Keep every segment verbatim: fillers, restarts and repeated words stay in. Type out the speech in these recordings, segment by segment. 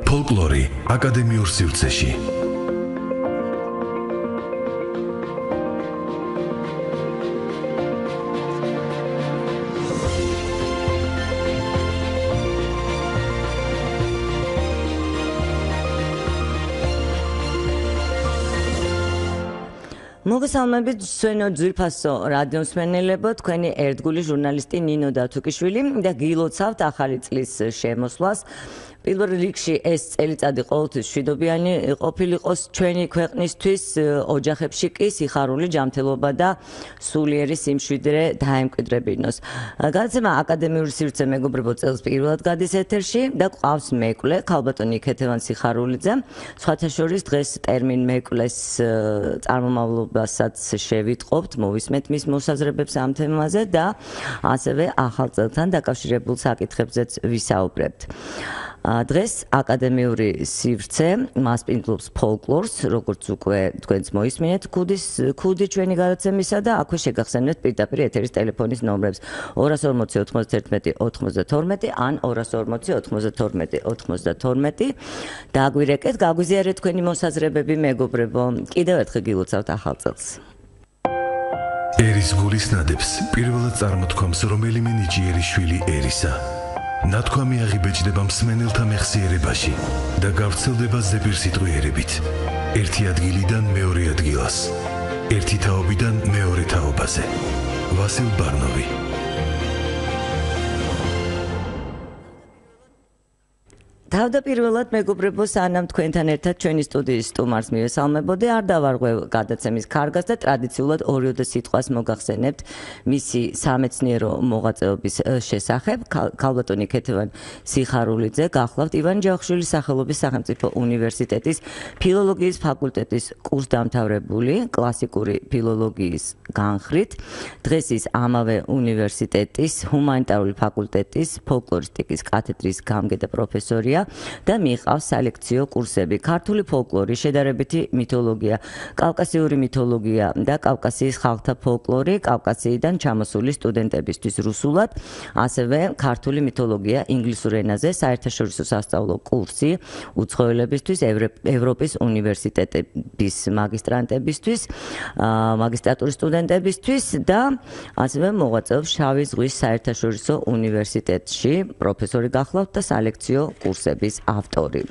ფოლკლორი აკადემიურ სივრცეში. მოგესალმებით ჩვენო ძვირფასო რადიო მსმენელებო, თქვენი ერთგული ჟურნალისტი ნინო დათუკიშვილი და გილოცავთ ახალი წლის შემოსვლას. პირველ რიგში ეს წელიწადი ყოველთვის მშვიდობიანი ყოფილიყოს ჩვენი ქვეყნისთვის, ოჯახებში კი სიხარული, ჯანმრთელობა და სულიერი სიმშვიდე დაემკვიდრებინოს. გადაცემა აკადემიური სივრცე მეგობრებო წელს პირველად გადის ეთერში და გვყავს მეკლე ქალბატონი ქეთევან სიხარულიძე. სხვათა შორის დღეს ტერმინ მეკლეს წარმომავლობასაც შევიტყობთ, მოვისმენთ მის მოსაზრებებს ამ თემაზე და ასევე ახალ წელთან დაკავშირებულ საკითხებზეც ვისაუბრებთ. დღეს აკადემიური სივრცე მასპინძლობს ფოლკლორს, როგორც უკვე თქვენც მოისმინეთ, ქუდის ქუდი ჩვენი გადაცემისა და აქვე შეგახსენებთ პირდაპირ ეთერის ტელეფონის ნომრებს ორას ორმოცი ოცდაათი ოცდათორმეტი ან ორას ორმოცი ოცდათორმეტი ოცდათორმეტი. დააგვირეკეთ, გაგვიზიარეთ თქვენი მოსაზრებები მეგობრებო. კიდევ ერთხელ გილოცავთ ახალ წელს. ერის გულის ნადებს პირველად წარმოთქვამს რომელიმე ნიჭიერი შვილი ერისა. ნათქვამი აღიბეჭდება მსმენელთა მეხსიერებაში და გავრცელდება ზეპირსიტყვიერებით. ერთი ადგილიდან მეორე ადგილას, ერთი თაობიდან მეორე თაობაზე. ვასილ ბარნოვი. თავდაპირველად მეგობრებო, სანამ თქვენთან ერთად ჩვენი სტუდიის სტუმარს მივესალმებოდი, არ დავარღვევ გადაცემის კარგას და ტრადიციულად ორიოდე სიტყვას მოგახსენებთ მისი სამეცნიერო მოღვაწეობის შესახებ. ქალბატონი ქეთევან სიხარულიძე გახლავთ ივან ჯავახიშვილის სახელობის სახელმწიფო უნივერსიტეტის ფილოლოგიის ფაკულტეტის კურსდამთავრებული, კლასიკური ფილოლოგიის განხრით. დღეს ის ამავე უნივერსიტეტის ჰუმანიტარული ფაკულტეტის ფოლკლორისტიკის კათედრის გამგედა პროფესორია და მიიღავს სალექციო კურსები ქართული ფოლკლორი, შედარებითი მითოლოგია, კავკასიური მითოლოგია და კავკასიის ხალხთა ფოლკლორი კავკასიიდან ჩამოსული სტუდენტებისთვის რუსულად, ასევე ქართული მითოლოგია ინგლისურ ენაზე, საერთაშორისო სასწავლო კურსი უცხოელებისთვის, ევროპის უნივერსიტეტების მაგისტრანტებისთვის, მაგისტრატურის სტუდენტებისთვის და ასევე მოღვაწეობს შავი ზღვის საერთაშორისო უნივერსიტეტში, პროფესორი გახლავთ და სალექციო კურსების ავტორი.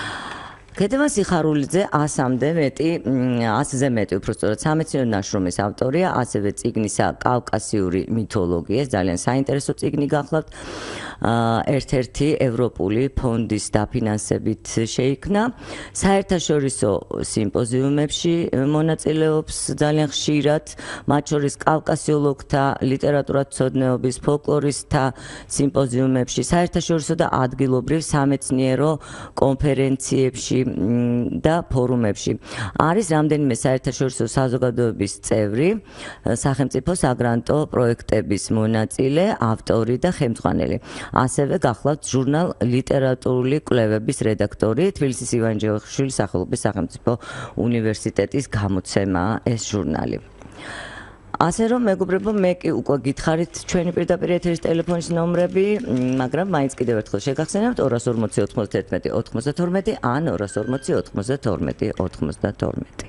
ქეთევან სიხარულიძე ასამდე მეტი, ასზე მეტი უბრალოდ სამეცნიერო ნაშრომის ავტორია, ასევე წიგნისა კავკასიური მითოლოგია, ძალიან საინტერესო წიგნი გახლავთ. ერთ-ერთი ევროპული ფონდის დაფინანსებით შეიქმნა. საერთაშორისო სიმპოზიუმებში მონაწილეობს ძალიან ხშირად, მათ შორის კავკასიოლოგთა, ლიტერატურათმცოდნეობის, ფოლკლორისტთა სიმპოზიუმებში, საერთაშორისო და ადგილობრივ სამეცნიერო კონფერენციებში და ფორუმებში. არის რამდენიმე საერთაშორისო საზოგადოების წევრი, სახელმწიფო საგრანტო პროექტების მონაწილე, ავტორი და ხელმძღვანელი. ასევე გახლავთ ჟურნალ ლიტერატურული კვლევების რედაქტორი, თბილისის ივან ჯავახიშვილის სახელობის სახელმწიფო უნივერსიტეტის გამოცემაა ეს ჟურნალი. ასე რომ მეგობრებო, მე კი უკვე გითხარით ჩვენი პირდაპირ ეთერის ტელეფონის ნომრები, მაგრამ მაინც კიდევ ერთხელ შეგახსენებთ ორას ორმოცი ოცდაათი ოცდათორმეტი ან ორას ორმოცი ოცდათორმეტი ოცდათორმეტი.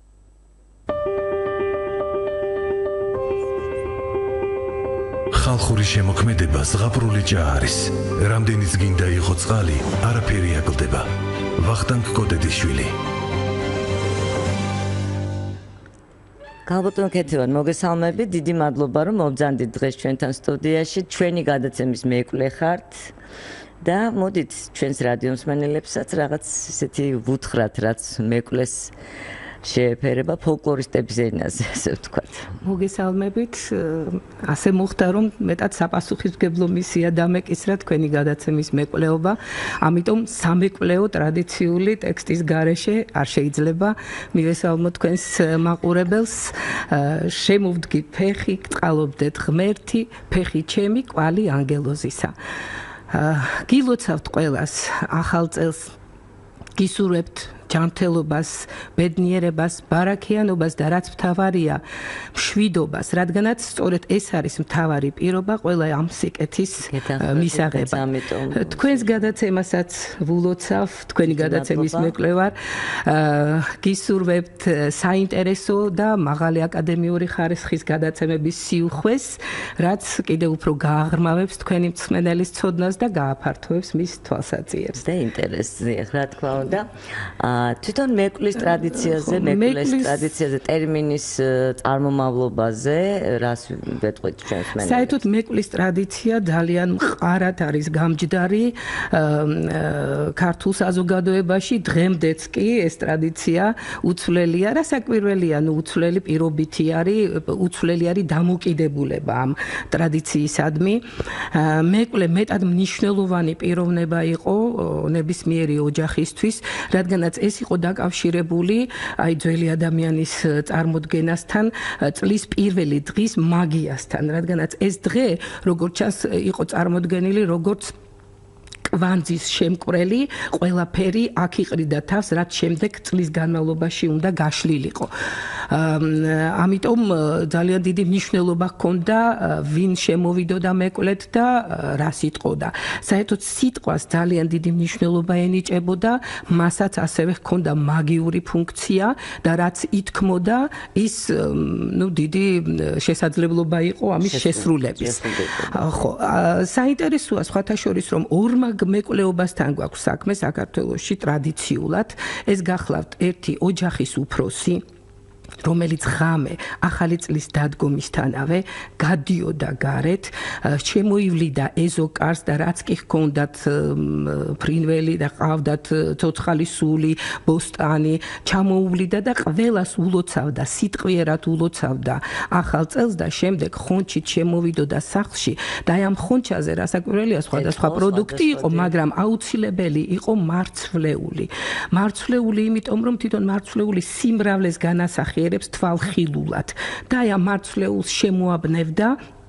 ხალხური შემოქმედება ზღაპრული ჭა არის. რამდენიც გინდა იყო წყალი, არაფერი აკლდება. ვახტანგ კოდედიშვილი. ქალბატონ ქეთევან, მოგესალმებით, დიდი მადლობა რომ მობრძანდით დღეს ჩვენთან სტუდიაში, ჩვენი გადაცემის მეკლე ხართ და მოდით ჩვენს რადიო მსმენელებსაც რაღაც ისეთი ვუთხრათ, რაც მეკლეს შეეფერება ფოლკლორისტების ენაზე, ასე ვთქვათ. მოგესალმებით, ასე მოხდა რომ მეტად საპასუხისმგებლო მისია დამეკისრა თქვენი გადაცემის მეკვლეობა, ამიტომ სამეკვლეო ტრადიციული ტექსტის გარეშე არ შეიძლება მივესალმო თქვენს მაყურებელს. შემოვდგი ფეხი, გწყალობდეთ ღმერთი, ფეხი ჩემი, კვალი ანგელოზისა. გილოცავთ ყველას ახალ წელს, გისურვებთ ჯანმრთელობას, ბედნიერებას, ბარაქიანობას და რაც მთავარია, მშვიდობას, რადგანაც სწორედ ეს არის მთავარი პირობა ყველა ამ სიკეთის მისაღება. თქვენს გადაცემასაც ვულოცავ, თქვენი გადაცემის მეკვლევარ, გისურვებთ საინტერესო და მაღალი აკადემიური ხარისხის გადაცემების სიუხვეს, რაც კიდევ უფრო გააღრმავებს თქვენი მსმენელის ცოდნას და გააფართოვებს მის თვალსაჩინოს. და ინტერესია, რა თქმა უნდა. თვითონ მეკვლის ტრადიციაზე, მეკვლის ტრადიციაზე, ტერმინის წარმომავლობაზე, რას ვეთქვით ჩვენს მსმენელებს? საერთოდ მეკვლის ტრადიცია ძალიან მყარად არის გამჯდარი ქართულ საზოგადოებაში, დღემდეც კი ეს ტრადიცია უცვლელია, რასაკვირველია, ნუ უცვლელი პირობითი არის, უცვლელი არის დამოკიდებულება ამ ტრადიციისადმი. მეკლე მეტად მნიშვნელოვანი პიროვნება იყო ნებისმიერი ოჯახისთვის, რადგანაც ეს იყო დაკავშირებული აი ძველი ადამიანის წარმოდგენასთან, წლის პირველი დღის მაგიასთან, რადგანაც ეს დღე, როგორც ჩანს, იყო წარმოდგენილი როგორც კვანძის შემკვრელი, ყველაფერი აქ იყრიდა თავს, რაც შემდეგ წლის განმავლობაში უნდა გაშლილიყო. ამიტომ ძალიან დიდი მნიშვნელობა ჰქონდა ვინ შემოვიდოდა მეკვლეთ და რა სიტყოდა. საერთოდ სიტყვას ძალიან დიდი მნიშვნელობა ენიჭებოდა, მასაც ასევე ჰქონდა მაგიური ფუნქცია და რაც ითქმოდა, ის ნუ დიდი შესაძლებლობა იყო ამის შესრულების. ხო, საინტერესოა სხვათა შორის, რომ ორმა მეკვლეობასთან გვაქვს საქმე საქართველოში ტრადიციულად, ეს გახლავთ ერთი ოჯახის უფროსი, რომელიც ღამე ახალი წლის დადგომისთანავე გადიოდა გარეთ, შემოივლიდა ეზოკარს და რაც კი ჰქონდათ ფრინველი და ყავდათ ცოცხალი სული, ბოსტანი, ჩამოუვლიდა და ყველას ულოცავდა, სიტყვიერად ულოცავდა ახალ წელს და შემდეგ ხონჩით შემოვიდოდა სახლში და აი ამ ხონჩაზე რასაკვირველია სხვადასხვა პროდუქტი იყო, მაგრამ აუცილებელი იყო მარცვლეული. მარცვლეული იმიტომ, რომ თვითონ მარცვლეული სიმრავლეს განასახიერებს თვალხილულად და აი ამ მარცვლეულს შემოაბნევდა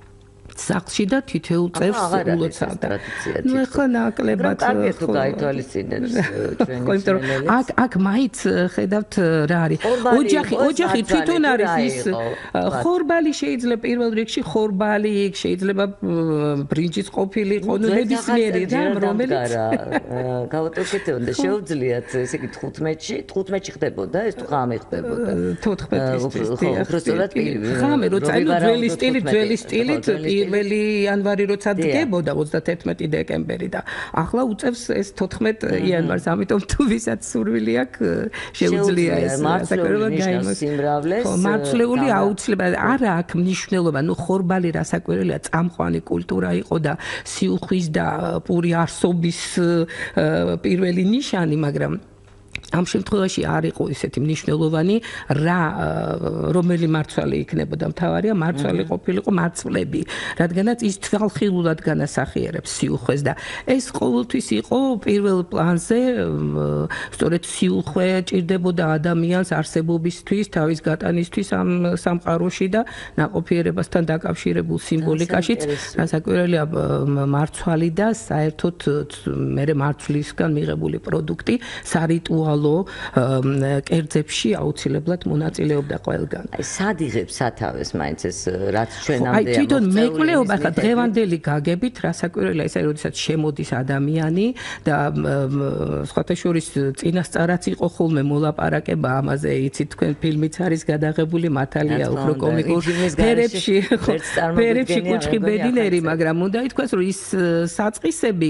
სახლში და თითოეულ წელს ულოცავდა. ნუ ახლა ნაკლებად ხო გაითვალისწინებს ჩვენი შემოგვიყვება. აქ აქ მაინც ხედავთ რა არის. ოჯახი, ოჯახი თვითონ არის ის ხორბალი შეიძლება პირველ რიგში ხორბალი, შეიძლება ბრინჯის ყოფილიყო, ნუ ნებისმიერი რამ რომელიც გავატოვეთ და შეუძლიათ ესე იგი თხუთმეტში, თხუთმეტში ხდებოდა ეს თუ ღამე ხდებოდა. თოთხმეტის წელი. ღამე როცა ნუ ძველი სტილი, ძველი სტილით პირველი იანვარი როცა დგებოდა ოცდათერთმეტი დეკემბერი და ახლა უწევს ეს თოთხმეტ იანვარს, ამიტომ თუ ვისაც სურვილი აქვს შეუძლია ეს მარცვლეული სიმრავლეს. მარცვლეული აუცილებლად არა აქვს მნიშვნელობა, ნუ ხორბალი რასაკვირველია, წამყვანი კულტურა იყო და სიუხვის და პური არსობის პირველი ნიშანი, მაგრამ ამ შემთხვევაში არ იყო ისეთი მნიშვნელოვანი რა რომელი მარცვალი იქნებოდა, მთავარია მარცვალი ყოფილიყო მარცვლები, რადგანაც ის თვალხილულად განასახიერებს სიუხვეს და ეს ყოველთვის იყო პირველ პლანზე, სწორედ სიუხვე ჭირდებოდა ადამიანს არსებობისთვის, თავის გატანისთვის ამ სამყაროში და ნაყოფიერებასთან დაკავშირებულ სიმბოლიკაშიც, რასაკვირველია მარცვალი და საერთოდ მერე მარცვლისგან მიღებული პროდუქტი სარიტუალო კერძებში აუცილებლად მონაწილეობდა ყველგან. აი სად იღებს სათავეს მაინც ეს რაც ჩვენამდე აი თვითონ მეკვლეობა ხა დღევანდელი გაგებით, რასაკვირველია ეს არის, როდესაც შემოდის ადამიანი და სხვათა შორის წინასწარაც იყო ხოლმე მოლაპარაკება ამაზე, იცით თქვენ ფილმიც არის გადაღებული, მართალია უფრო კომიკურ ფერებში, ფერებში კუჩხი ბედინერი, მაგრამ უნდა ითქვას, რომ ის საწყისები,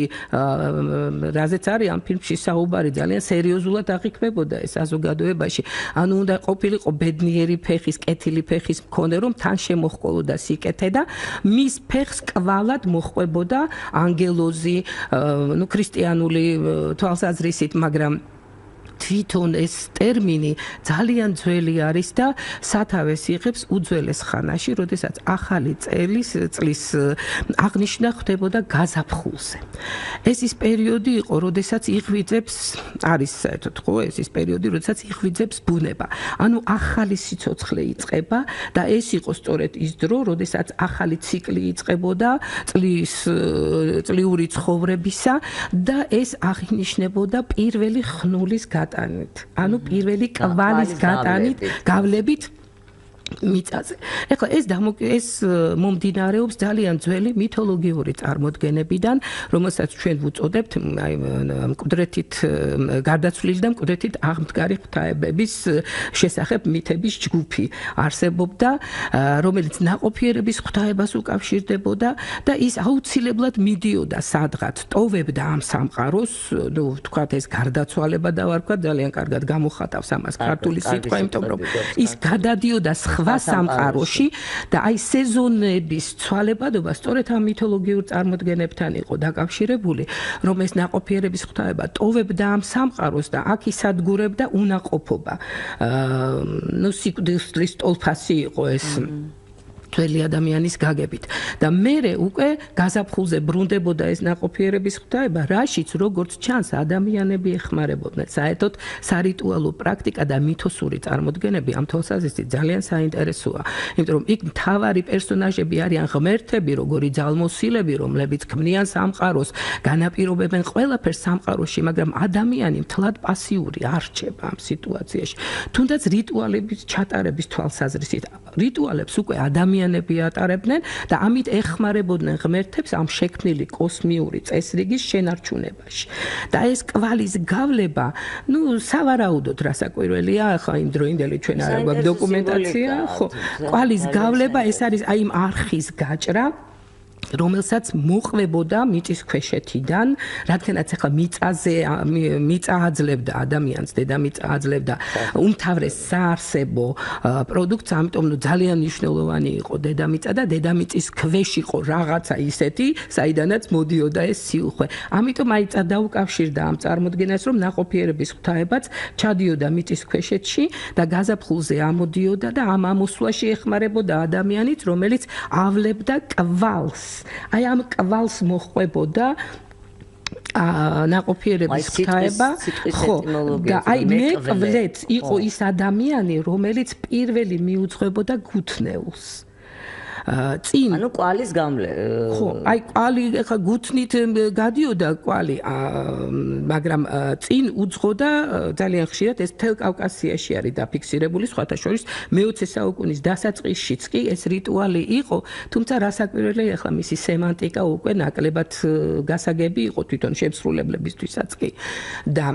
რაზეც არის ამ ფილმში საუბარი, ძალიან სერიოზულად აღიქმებოდა ეს საზოგადოებაში. ანუ უნდა ყოფილიყო ბედნიერი ფეხის, კეთილი ფეხის მქონე, რომ თან შემოჰყოლოდა სიკეთე და მის ფეხს კვალად მოჰყვებოდა ანგელოზი, ნუ ქრისტიანული თვალსაზრისით, მაგრამ თვითონ ეს ტერმინი ძალიან ძველი არის და სათავეს იღებს უძველეს ხანაში, როდესაც ახალი წელის წლის აღნიშვნა ხდებოდა გაზაფხულზე. ეს ის პერიოდი იყო, როდესაც იღვიძებს, არის საერთოდ ხო, ეს ის პერიოდი, როდესაც იღვიძებს ბუნება. ანუ ახალი სიცოცხლე იწყება და ეს იყო სწორედ ის დრო, როდესაც ახალი ციკლი იწყებოდა წლის წლიური ცხოვრებისა და ეს აღინიშნებოდა პირველი ხნულის გატანით. ანუ პირველი კვალის გატანით, გავლებით მიწაზე. ეხლა ეს ეს მომდინარეობს ძალიან ძველი მითოლოგიური წარმოდგენებიდან, რომელსაც ჩვენ ვუწოდებთ აი მკვდრეთით გარდაცვლილი და მკვდრეთით აღმდგარი ღვთაებების შესახებ მითების ჯგუფი არსებობდა, რომელიც ნაყოფიერების ღვთაებას უკავშირდებოდა და ის აუცილებლად მიდიოდა სადღაც, ტოვებდა ამ სამყაროს, ნუ ვთქვათ ეს გარდაცვალება და ვარქვა ძალიან კარგად გამოხატავს ამას ქართული სიტყვა, იმიტომ რომ ის გადადიოდა სხვა სამყაროში და აი სეზონების ცვალებადობა სწორედ ამ მითოლოგიურ წარმოდგენებთან იყო დაკავშირებული, რომ ეს ნაყოფიერების ღვთაება ტოვებდა ამ სამყაროს და აქ ისადგურებდა უნაყოფობა. ნუ სიკვდილის ტოლფასი იყო ეს ძველი ადამიანის გაგებით და მერე უკვე გაზაფხულზე ბრუნდებოდა ეს ნაყოფიერების ღვთაება, რაშიც როგორც ჩანს ადამიანები ეხმარებოდნენ. საერთოდ სარიტუალო პრაქტიკა და მითოსური წარმოდგენები ამ თვალსაზრისით ძალიან საინტერესოა, იმიტომ რომ იქ მთავარი პერსონაჟები არიან ღმერთები, როგორი ძალმოსილები, რომლებიც ქმნიან სამყაროს, განაპირობებენ ყველაფერს სამყაროში, მაგრამ ადამიანი მთლად პასიური არ რჩება ამ სიტუაციაში. თუნდაც რიტუალების ჩატარების თვალსაზრისით, რიტუალებს უკვე ადამიანი ადამიანები ატარებდნენ და ამით ეხმარებოდნენ ღმერთებს ამ შექმნილი კოსმიური წესრიგის შენარჩუნებაში. და ეს კვალის გავლება, ნუ სავარაუდოდ რასაკვირველია, ახლა იმ დროინდელი ჩვენ არ გვაქვს დოკუმენტაცია, ხო, კვალის გავლება ეს არის აი იმ არხის გაჭრა, რომელსაც მოყვებოდა მიწისქვეშეთიდან, რადგანაც ახლა მიწაზე მიწა აძლევდა ადამიანს, დედამიწა აძლევდა უმთავრეს საარსებო პროდუქტს, ამიტომ ნუ ძალიან მნიშვნელოვანი იყო დედამიწა და დედამიწის ქვეშ იყო რაღაცა ისეთი, საიდანაც მოდიოდა ეს სიუხვე. ამიტომ აი დაუკავშირდა ამ წარმოდგენას, რომ ნაყოფიერების ღვთაებაც ჩადიოდა მიწისქვეშეთში და გაზაფხულზე ამოდიოდა და ამ ამოსვლაში ეხმარებოდა ადამიანით, რომელიც ავლებდა კვალს. აი ამ კვალს მოხვებოდა ნაყოფიერების ღვთაება, ხო, და აი მეკლეც იყო ის ადამიანი, რომელიც პირველი მიუძღვებოდა გუთნეულს. წინ ანუ კვალის გამლე ხო აი კვალი ხა გუთნით გადიოდა კვალი მაგრამ წინ უძღოდა ძალიან ხშირად ეს თელ კავკასიაში არის დაფიქსირებული სხვათა შორის მეოცე საუკუნის დასაწყისშიც კი ეს რიტუალი იყო თუმცა რასაკვირველია ხა მისი სემანტიკა უკვე ნაკლებად გასაგები იყო თვითონ შემსრულებლებისთვისაც კი და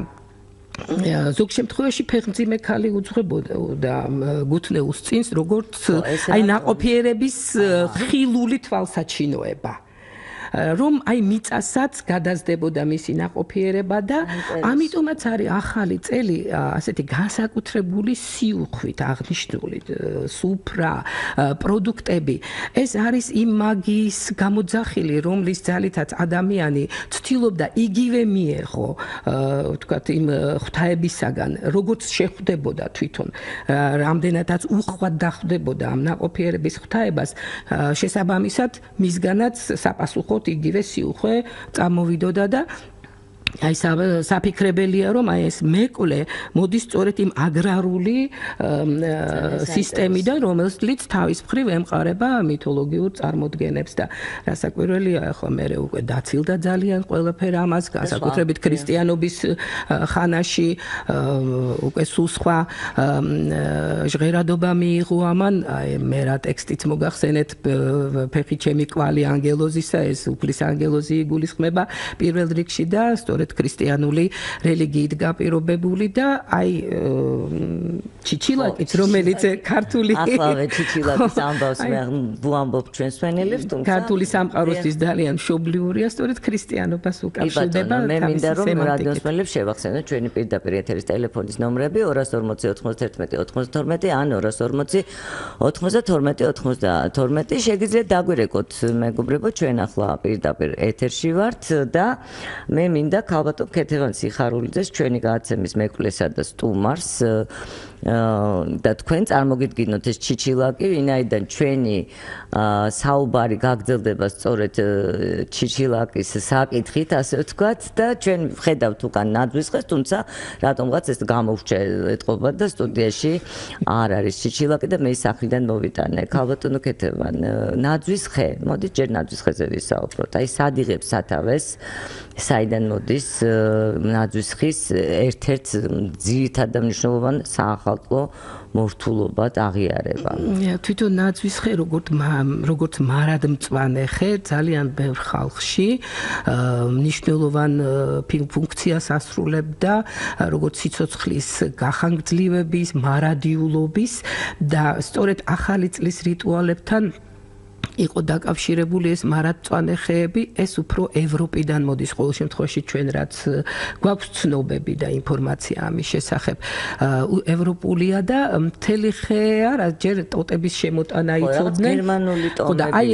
ზოგ შემთხვევაში ფეხმძიმე ქალი უძღვებოდა და გუთნეულს წინს როგორც აი ნაყოფიერების ხილული თვალსაჩინოება რომ აი მიწასაც გადაზდებოდა მისი ნაყოფიერება და ამიტომაც არის ახალი წელი ასეთი განსაკუთრებული სიუხვით აღნიშნული სუფრა პროდუქტები ეს არის იმ მაგიის გამოძახილი რომლის ძალითაც ადამიანი ცდილობდა იგივე მიეღო ვთქვათ იმ ღვთაებისაგან როგორც შეხვდებოდა თვითონ რამდენადაც უხვად დახვდებოდა ამ ნაყოფიერების ღვთაებას შესაბამისად მისგანაც საპასუხო იგივე სიუხვე წამოვიდოდა და აი საფიქრებელია რომ აი ეს მეკლე მოდის სწორედ იმ აგრარული სისტემიდან რომელსაც თავის მხრივ ემყარება მითოლოგიურ წარმოდგენებს და რასაკვირველია ახლა მე უკვე დაცილდა ძალიან ყველაფერი ამას განსაკუთრებით ქრისტიანობის ხანაში უკვე სულ სხვა ჟღერადობა მიიღო ამან აი მე რა ტექსტიც მოგახსენეთ ფეხი ჩემი კვალი ანგელოზისა ეს უფლის ანგელოზი იგულისხმება პირველ რიგში და სწორედ ქრისტიანული რელიგიით გაპირობებული და აი ჩიჩილაკიც რომელიც ქართული ახლავე ჩიჩილაკის ამბავს მე ვამბობ ჩვენს მენელებს თუმცა ქართული სამყაროსთვის ძალიან მშობლიურია სწორედ ქრისტიანობას უკავშირდება მე მინდა რომ რადიოს მენელებს შევახსენოთ ჩვენი პირდაპირ ეთერის ტელეფონის ნომრები ორას ორმოცი ოცდაერთმეტი ოცდათორმეტი ან ორას ორმოცი ოცდათორმეტი ოცდათორმეტი შეგიძლიათ დაგვირეკოთ მეგობრებო ჩვენ ახლა პირდაპირ ეთერში ვართ და მე მინდა ალბათ ქეთევან სიხარულიძეს ჩვენი გადაცემის მეკვლესა და სტუმარს და თქვენ წარმოგიდგინოთ ეს ჩიჩილაკი ვინაიდან ჩვენი საუბარი გაგრძელდება სწორედ ჩიჩილაკის საკითხით ასე ვთქვათ და ჩვენ ვხედავთ უკან ნაძვის ხეს თუმცა რატომღაც ეს გამოვრჩა ეთყობა და სტუდიაში არ არის ჩიჩილაკი და მე სახლიდან მოვიტანე ქალბატონო ქეთევან ნაძვის ხე მოდით ჯერ ნაძვის ხეზე ვისაუბროთ აი სად იღებს სათავეს საიდან მოდის ნაძვის ხის ერთ-ერთ ძირითად და მნიშვნელოვან საახალწლო მორთულობად აღიარება. თვითონ ნაძვის ხე როგორც როგორც მარადმწვანე ხე ძალიან ბევრ ხალხში მნიშვნელოვან ფუნქციას ასრულებდა როგორც სიცოცხლის გახანგრძლივების, მარადიულობის და სწორედ ახალი წლის რიტუალებთან იყო დაკავშირებული ეს მარადმწვანე ხეები, ეს უფრო ევროპიდან მოდის ყოველ შემთხვევაში ჩვენ რაც გვაქვს ცნობები და ინფორმაცია ამის შესახებ. ევროპულია და მთელი ხე არა, ჯერ ტოტების შემოტანა იცოდნენ. გერმანული ტომები. ხო და აი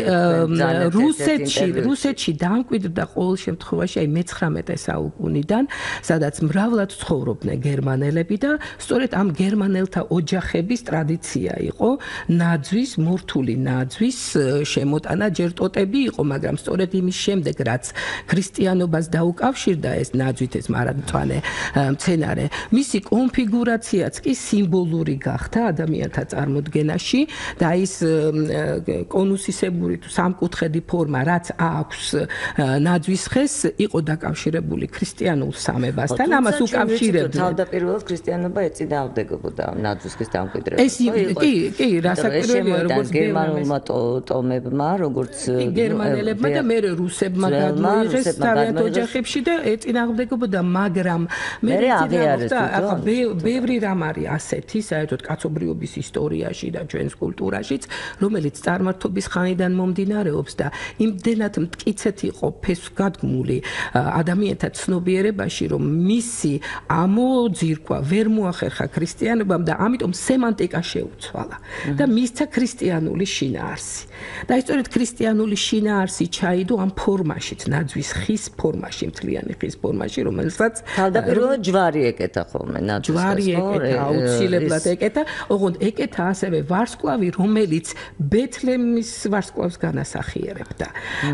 რუსეთში, რუსეთში დამკვიდრდა ყოველ შემთხვევაში აი მეცხრამეტე საუკუნიდან, სადაც მრავლად ცხოვრობდნენ გერმანელები და სწორედ ამ გერმანელთა ოჯახების ტრადიცია იყო ნაძვის, მორთული ნაძვის შემოტანა ჯერ ტოტები იყო, მაგრამ სწორედ იმის შემდეგ, რაც ქრისტიანობას დაუკავშირდა ეს ნაძვით ეს მარადმწვანე მცენარე, მისი კონფიგურაციაც კი სიმბოლური გახდა ადამიანთა წარმოდგენაში და ის კონუსისებური თუ სამკუთხედი ფორმა, რაც აქვს ნაძვის ხეს, იყო დაკავშირებული ქრისტიანულ სამებასთან, ამას უკავშირებდნენ. თავდაპირველად ქრისტიანობა ეწინააღმდეგებოდა ნაძვის ხის დამკვიდრებას. ეს კი, კი, რასაკვირველია, როგორც გერმანულმა ტომებმა, როგორც გერმანელებმა და მე რუსებმა გადმოიღეს თავიანთ ოჯახებში და ეწინააღმდეგებოდა, მაგრამ მე აღიარეს ახლა ბევრი რამ არის ასეთი, საერთოდ კაცობრიობის ისტორიაში და ჩვენს კულტურაშიც, რომელიც წარმართობის ხანიდან მომდინარეობს და იმდენად მტკიცეთ იყო ფესვგადგმული ადამიანთა ცნობიერებაში, რომ მისი ამოძირკვა ვერ მოახერხა ქრისტიანობამ და ამიტომ სემანტიკა შეუცვალა და მისცა ქრისტიანული შინაარსი. და სწორედ ქრისტიანული შინაარსი ჩაიდო ამ ფორმაშიც, ნაძვის ხის ფორმაში, მთლიანი ხის ფორმაში, რომელსაც თავდაპირველად ჯვარი ეკეთა ხოლმე ნაძვის ხეს. ჯვარი ეკეთა, აუცილებლად ეკეთა, ოღონდ ეკეთა ასევე ვარსკვლავი, რომელიც ბეთლემის ვარსკვლავს განასახიერებდა.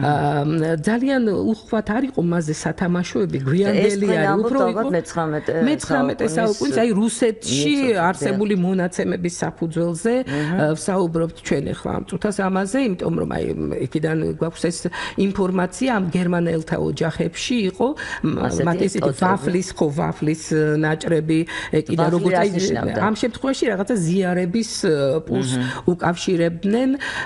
ძალიან უხვად არ იყო მასზე სათამაშოები, გვიანდელი არის, უფრო იყო მეცხრამეტე საუკუნის, აი რუსეთში არსებული მონაცემების საფუძველზე ვსაუბრობთ ჩვენ ახლა ამ წუთას ამაზე, იმიტომ რომ აი იქიდან გვაქვს ეს ინფორმაცია ამ გერმანელთა ოჯახებში იყო მათ ესეთი ვაფლის ხო ვაფლის ნაჭრები ეკიდა როგორც აი ამ შემთხვევაში რაღაცა ზიარების პულს უკავშირებდნენ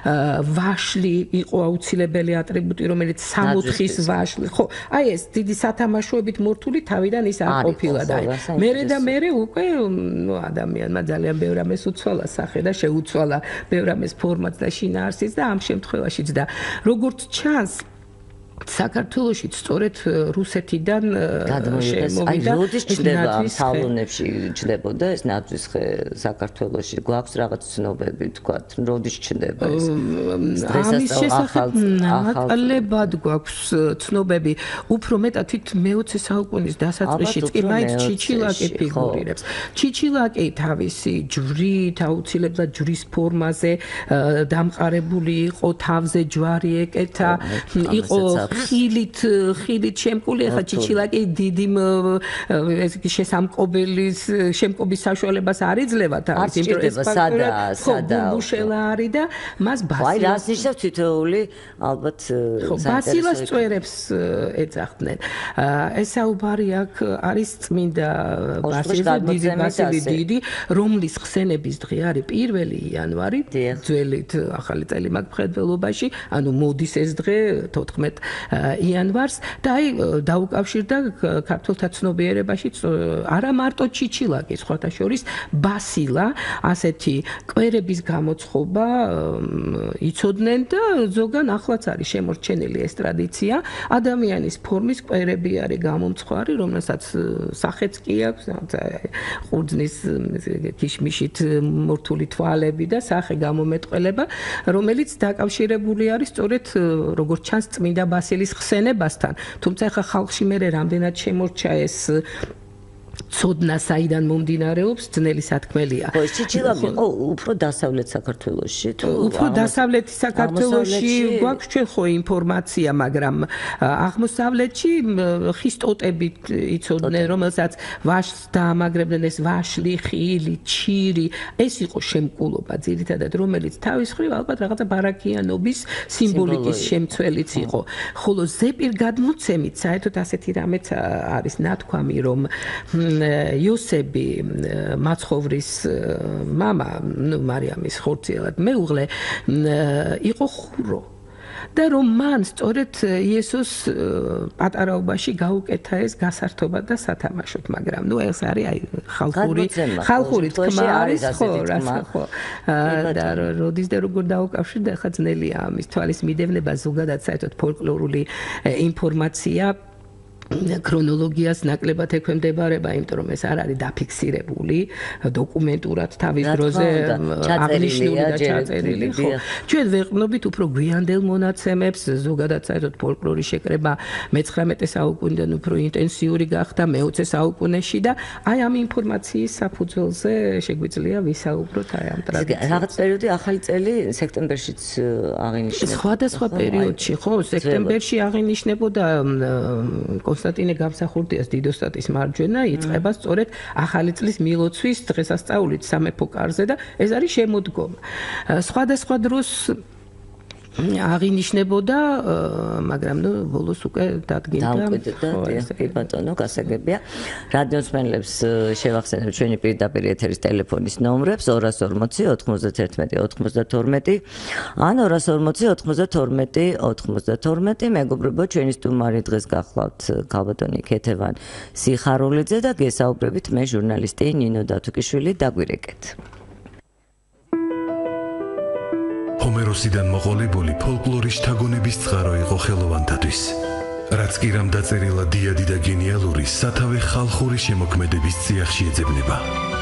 ვაშლი იყო აუცილებელი ატრიბუტი რომელიც სამოთხის ვაშლი ხო აი ეს დიდი სათამაშოებით მორთული თავიდან ის არ ყოფილა და მერე და მერე უკვე ადამიანმა ძალიან ბევრ ამას უცვალა სახე და შეუცვალა ბევრ ამას ფორმაც და შინაარსიც და ამ შემთხვევაშიც და როგორც ჩანს საქართველოში სწორედ რუსეთიდან შემოვიდა აი როდის ჩნდება ამ სალონებში ჩნდებოდა ეს ნაძვის ხე საქართველოში გვაქვს რაღაც ცნობები თქვა როდის ჩნდება ეს ამის შესახებ ნაკლებად გვაქვს ცნობები უფრო მეტად თვით მეოცე საუკუნის დასაწყისშიც კი მაინც ჩიჩილაკი ფიგურირებს ჩიჩილაკი თავისი ჯვრით აუცილებლად ჯვრის ფორმაზე დამყარებული იყო თავზე ჯვარი ეკეთა იყო ხილით ხილით შემკული ახლა ჩიჩილაკი დიდი ეს შესამკობელის შემკობის საშუალებას არ იძლევა თავის იმიტომ ეს სადაა სადაა ბუშელა არის და მას ბასილას აი რას ნიშნავს თითოეული ალბათ ბასილას წვერებს ეძახდნენ ეს საუბარი აქ არის წმინდა ბასილი დიდი ბასილი დიდი რომლის ხსენების დღე არის პირველი იანვარი ძველით ახალი წელი მაგ მხედველობაში ანუ მოდის ეს დღე თოთხმეტ იანვარს და აი დაუკავშირდა ქართულთა ცნობიერებაში არა მარტო ჩიჩილაკი სხვათა შორის ბასილა ასეთი კვერების გამოცხობა იცოდნენ და ზოგან ახლაც არის შემორჩენილი ეს ტრადიცია ადამიანის ფორმის კვერები არის გამომცხვარი რომელსაც სახეც კი აქვს ყურძნის ქიშმიშით მორთული თვალები და სახე გამომეტყველება რომელიც დაკავშირებული არის სწორედ როგორც ჩანს წმინდა ბასილის ხსენებასთან, თუმცა ახლა ხალხში მე რამდენად შემორჩა ეს ცოდნა საიდან მომდინარეობს ძნელი სათქმელია. ხო, ჩიჩილაბი ხო უფრო დასავლეთ საქართველოში თუ უფრო დასავლეთი საქართველოში გვაქვს ჩვენ ხო ინფორმაცია, მაგრამ აღმოსავლეთში ხის ტოტებით იცოდნენ, რომელსაც ვაშს დაამაგრებდნენ, ეს ვაშლი, ხილი, ჩირი, ეს იყო შემკულობა ძირითადად, რომელიც თავის მხრივ ალბათ რაღაცა ბარაკიანობის სიმბოლიკის შემცველიც იყო. ხოლო ზეპირ გადმოცემით საერთოდ ასეთი რამეც არის ნათქვამი, რომ იოსები მაცხოვრის მამა, ნუ მარიამის ხორციელად მეუღლე იყო ხურო. და რომ მან სწორედ იესოს პატარაობაში გაუკეთა ეს გასართობად და სათამაშოდ, მაგრამ ნუ ეს არის აი ხალხური ხალხური თქმა არის ხო, რასა ხო. და როდის და როგორ დაუკავშირდა, ხა ძნელია ამის თვალის მიდევნება, ზოგადად საერთოდ ფოლკლორული ინფორმაცია ქრონოლოგიას ნაკლებად ექვემდებარება, იმიტომ რომ ეს არ არის დაფიქსირებული დოკუმენტურად თავის დროზე აღნიშნული და ჩაწერილი, ხო. ჩვენ ვეყნობით უფრო გვიანდელ მონაცემებს, ზოგადად საერთოდ ფოლკლორის შეკრება მეცხრამეტე საუკუნიდან უფრო ინტენსიური გახდა მეოცე საუკუნეში და აი ამ ინფორმაციის საფუძველზე შეგვიძლია ვისაუბროთ აი ამ ტრადიციას. რაღაც პერიოდი ახალი წელი სექტემბერშიც აღინიშნება. სხვადასხვა პერიოდში, ხო, სექტემბერში აღინიშნებოდა კონსტანტინე გამსახურდიას დიდოსტატის მარჯვენა იწყება სწორედ ახალი წლის მილოცვის დღესასწაულით სამეფო კარზე და ეს არის შემოდგომა. სხვადასხვა დროს აღინიშნებოდა, მაგრამ ნუ ბოლოს უკვე დადგინდა. დამკვიდრდა, კი ბატონო, გასაგებია. რადიოს მსმენელებს შევახსენებ ჩვენი პირდაპირ ეთერის ტელეფონის ნომრებს ორას ორმოცი ოთხმოცდათერთმეტი ოცდათორმეტი ან ორას ორმოცი ოთხმოცდათორმეტი ოცდათორმეტი. მეგობრებო, ჩვენი სტუმარი დღეს გახლავთ ქალბატონი ქეთევან სიხარულიძე და გესაუბრებით მე ჟურნალისტი ნინო დათუკიშვილი. დაგვირეკეთ. ჰომეროსიდან მოყოლებული ფოლკლორის შთაგონების წყარო იყო ხელოვანთათვის. რაც კი რამ დაწერილა დიადი და გენიალური სათავე ხალხური შემოქმედების წიაღში ეძებნება.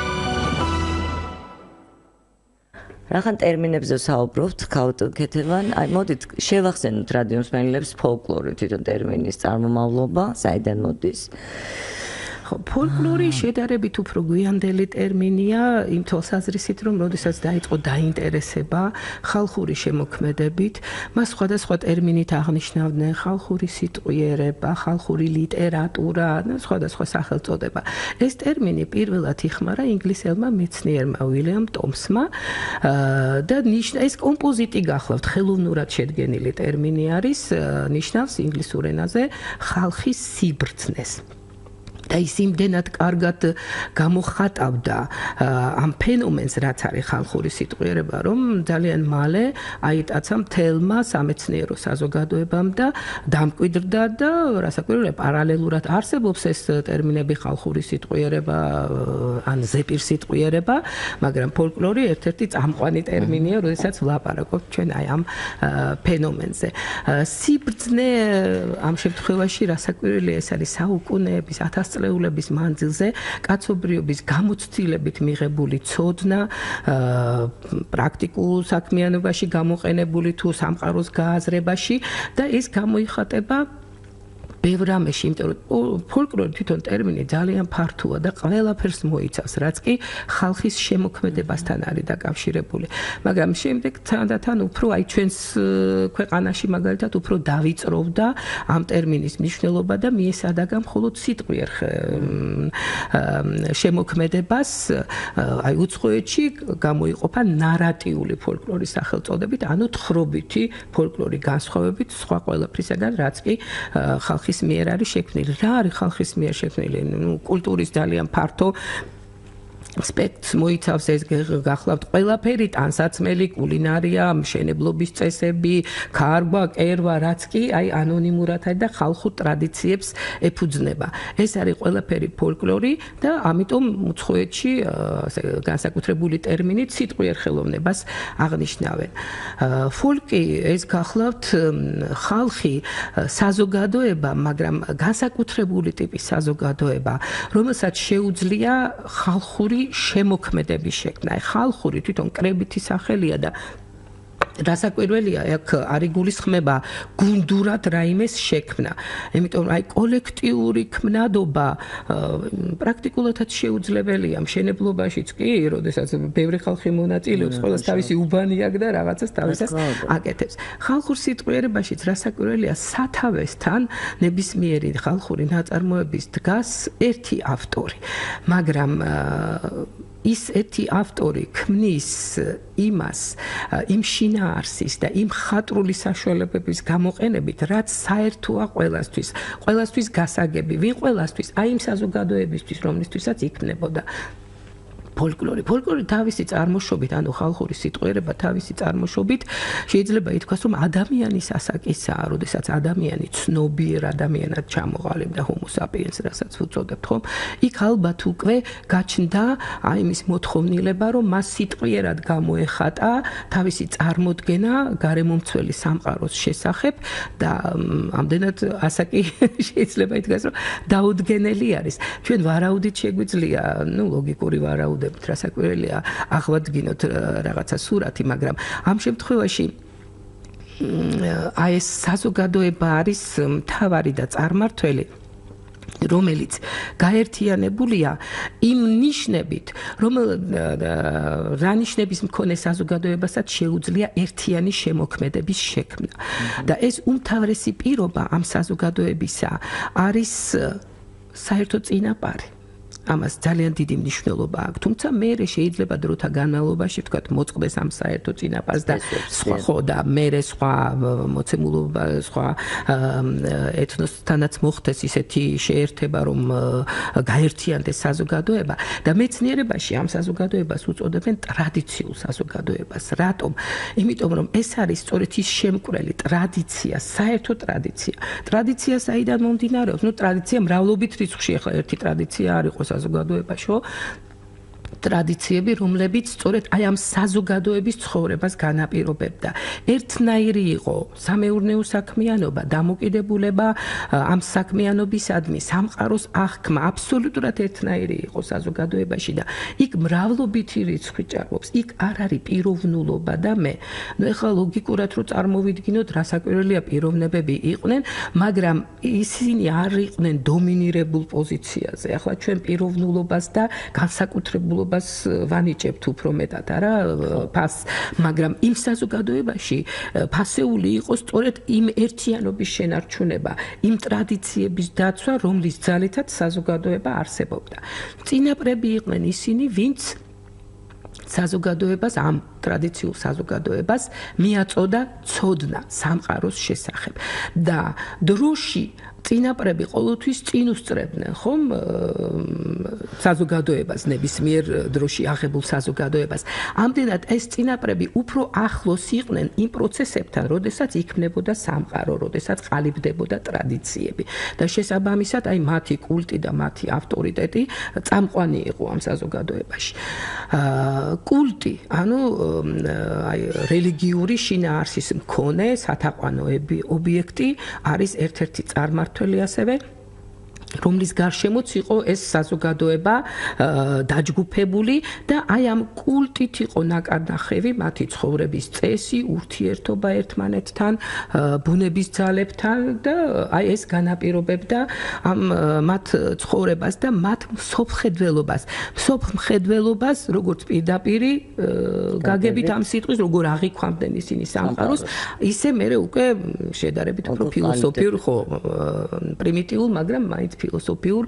რახან ტერმინებზე საუბრობთ, ქალბატონ ქეთევან, აი მოდით შევახსენოთ რადიო მსმენელებს ფოლკლორი თვითონ ტერმინის წარმომავლობა, საიდან მოდის? ფოლკლორი შედარებით უფრო გვიანდელი ტერმინია იმ თვალსაზრისით, რომ როდესაც დაიწყო დაინტერესება ხალხური შემოქმედებით, მას სხვადასხვა ტერმინით აღნიშნავდნენ ხალხური სიტყვიერება, ხალხური ლიტერატურა, სხვადასხვა სახელწოდება. ეს ტერმინი პირველად იხმარა ინგლისელმა მეცნიერმა უილიამ ტომსმა და ეს კომპოზიტი გახლავთ ხელოვნურად შედგენილი ტერმინი არის, ნიშნავს ინგლისურ ენაზე ხალხის სიბრძნეს. და ის იმდენად კარგად გამოხატავდა ამ ფენომენს, რაც არის ხალხური სიტყვიერება, რომ ძალიან მალე აიტაცა მთელმა სამეცნიერო საზოგადოებამ და დამკვიდრდა და რასაკვირველია პარალელურად არსებობს ეს ტერმინები ხალხური სიტყვიერება ან ზეპირ სიტყვიერება, მაგრამ ფოლკლორი ერთ-ერთი წამყვანი ტერმინია, როდესაც ვლაპარაკობთ ჩვენ აი ამ ფენომენზე. სიბრძნე ამ შემთხვევაში რასაკვირველია, ეს არის საუკუნეების ათას წლეულების მანძილზე კაცობრიობის გამოცდილებით მიღებული ცოდნა, პრაქტიკულ საქმიანობაში გამოყენებული თუ სამყაროს გააზრებაში და ეს გამოიხატება ბევრ რამეში, იმიტომ რომ ფოლკლორი თვითონ ტერმინი ძალიან ფართოა და ყველაფერს მოიცავს, რაც კი ხალხის შემოქმედებასთან არის დაკავშირებული. მაგრამ შემდეგ თანდათან უფრო აი ჩვენს ქვეყანაში მაგალითად უფრო დავიწროვდა ამ ტერმინის მნიშვნელობა და მიესადაგა მხოლოდ სიტყვიერ შემოქმედებას, აი უცხოეთში გამოიყოფა ნარატიული ფოლკლორის სახელწოდებით, ანუ თხრობითი ფოლკლორი განსხვავებით სხვა ყველაფრისაგან, რაც კი ხალხის მიერ არის შექმნილი. რა არის ხალხის მიერ შექმნილი? ნუ კულტურის ძალიან ფართო სპექტრს მოიცავს, ეს გახლავთ ყველაფერი, ტანსაცმელი, კულინარია, მშენებლობის წესები, ქარგვა, კერვა, რაც კი აი ანონიმურად არის და ხალხურ ტრადიციებს ეფუძნება. ეს არის ყველაფერი ფოლკლორი და ამიტომ უცხოეთში განსაკუთრებული ტერმინით სიტყვიერ ხელოვნებას აღნიშნავენ. ფოლკი ეს გახლავთ ხალხი, საზოგადოება, მაგრამ განსაკუთრებული ტიპის საზოგადოება, რომელსაც შეუძლია ხალხური შემოქმედების შექმნა. ხალხური თვითონ კრებითი სახელია და რასაკვირველია, აქ არის გულისხმება გუნდურად რაიმეს შექმნა. იმიტომ რომ აი კოლექტიური ქმნადობა პრაქტიკულადაც შეუძლებელია მშენებლობაშიც კი, როდესაც ბევრი ხალხი მონაწილეობს, ყველას თავისი უბანი აქვს და რაღაცას თავისას აკეთებს. ხალხურ სიტყვიერებაშიც რასაკვირველია, სათავესთან ნებისმიერი ხალხური ნაწარმოების დგას ერთი ავტორი. მაგრამ ის ერთი ავტორი ქმნის იმას, იმ შინაარსის და იმ ხატრული საშუალებების გამოყენებით, რაც საერთოა ყველასთვის, ყველასთვის გასაგები, ვინ ყველასთვის, აი იმ საზოგადოებისთვის, რომლისთვისაც იქმნებოდა ფოლკლორი. ფოლკლორი თავისი წარმოშობით, ანუ ხალხური სიტყვიერება თავისი წარმოშობით შეიძლება ითქვას, რომ ადამიანის ასაკისაა, როდესაც ადამიანი ცნობიერ ადამიანად ჩამოყალიბდა homo sapiens, რასაც უწოდებთ, ხომ? იქ ალბათ უკვე გაჩნდა აი იმის მოთხოვნილება, რომ მას სიტყვიერად გამოეხატა თავისი წარმოდგენა გარემომცველი სამყაროს შესახებ და ამდენად ასაკი შეიძლება ითქვას, რომ დაუდგენელი არის. ჩვენ ვარაუდით შეგვიძლია, ნუ ლოგიკური ვარაუდი რასაკვირველია აღვადგინოთ რაღაცა სურათი, მაგრამ ამ შემთხვევაში აი ეს საზოგადოება არის მთავარი და წარმართველი, რომელიც გაერთიანებულია იმ ნიშნებით, რომ რა ნიშნების მქონე საზოგადოებასაც შეუძლია ერთიანი შემოქმედების შექმნა. და ეს უმთავრესი პირობა ამ საზოგადოებისა არის საერთო წინაპარი. ამას ძალიან დიდი მნიშვნელობა აქვს. თუმცა მე შეიძლება დროთა განმავლობაში ვთქვათ მოწყდეს ამ საერთო წინაპარს და სხვა ხო და მე სხვა მოცემულობა სხვა ეთნოსთანაც მოხდეს ისეთი შეერთება, რომ გაერთიანდეს საზოგადოება და მეცნიერებაში ამ საზოგადოებას უწოდებენ ტრადიციულ საზოგადოებას. რატომ? იმიტომ რომ ეს არის სწორედ ის შემკვრელი ტრადიცია, საერთო ტრადიცია. ტრადიცია საიდან მომდინარეობს? ნუ ტრადიცია მრავლობით რიცხვში, ახლა ერთი ტრადიცია არ იყოს საზოგადოებაშო ტრადიციები, რომლებიც სწორედ აი ამ საზოგადოების ცხოვრებას განაპირობებდა. ერთნაირი იყო სამეურნეო საქმიანობა, დამოკიდებულება ამ საქმიანობისადმი, სამყაროს აღქმა აბსოლუტურად ერთნაირი იყო საზოგადოებაში და იქ მრავლობითი რიცხვი ჭარბობს. იქ არ არის პიროვნულობა და მე. ნუ ეხლა ლოგიკურად რო წარმოვიდგინოთ, რასაკვირველია პიროვნებები იყვნენ, მაგრამ ისინი არ იყვნენ დომინირებულ პოზიციაზე. ახლა ჩვენ პიროვნულობას და განსაკუთრებულობას ვანიჭებთ უფრო მეტად, არა ფას, მაგრამ იმ საზოგადოებაში ფასეული იყო სწორედ იმ ერთიანობის შენარჩუნება, იმ ტრადიციების დაცვა, რომლის ძალითაც საზოგადოება არსებობდა. წინაპრები იყვნენ ისინი, ვინც საზოგადოებას, ამ ტრადიციულ საზოგადოებას მიაწოდა ცოდნა სამყაროს შესახებ და დროში წინაპრები ყოველთვის წინ უსწრებდნენ, ხომ, საზოგადოებას, ნებისმიერ დროში აღებულ საზოგადოებას. ამდენად ეს წინაპრები უფრო ახლოს იყვნენ იმ პროცესებთან, როდესაც იქმნებოდა სამყარო, როდესაც ყალიბდებოდა ტრადიციები. და შესაბამისად, აი მათი კულტი და მათი ავტორიტეტი წამყვანი იყო ამ საზოგადოებაში. კულტი, ანუ აი რელიგიური შინაარსის მქონე სათაყვანოები ობიექტი არის ერთ-ერთი წარმართველი ასევე, რომლის გარშემოც იყო ეს საზოგადოება დაჯგუფებული და აი ამ კულტით იყო ნაკარნახევი მათი ცხოვრების წესი, ურთიერთობა ერთმანეთთან, ბუნების ძალებთან და აი ეს განაპირობებდა ამ მათ ცხოვრებას და მათ მსოფლმხედველობას. მსოფლმხედველობას, როგორც პირდაპირი გაგებით ამ სიტყვის, როგორ აღიქვამდნენ ისინი სამყაროს, ისე მერე უკვე შედარებით უფრო ფილოსოფიურ, ხო, პრიმიტიულ, მაგრამ მაინც ფილოსოფიურ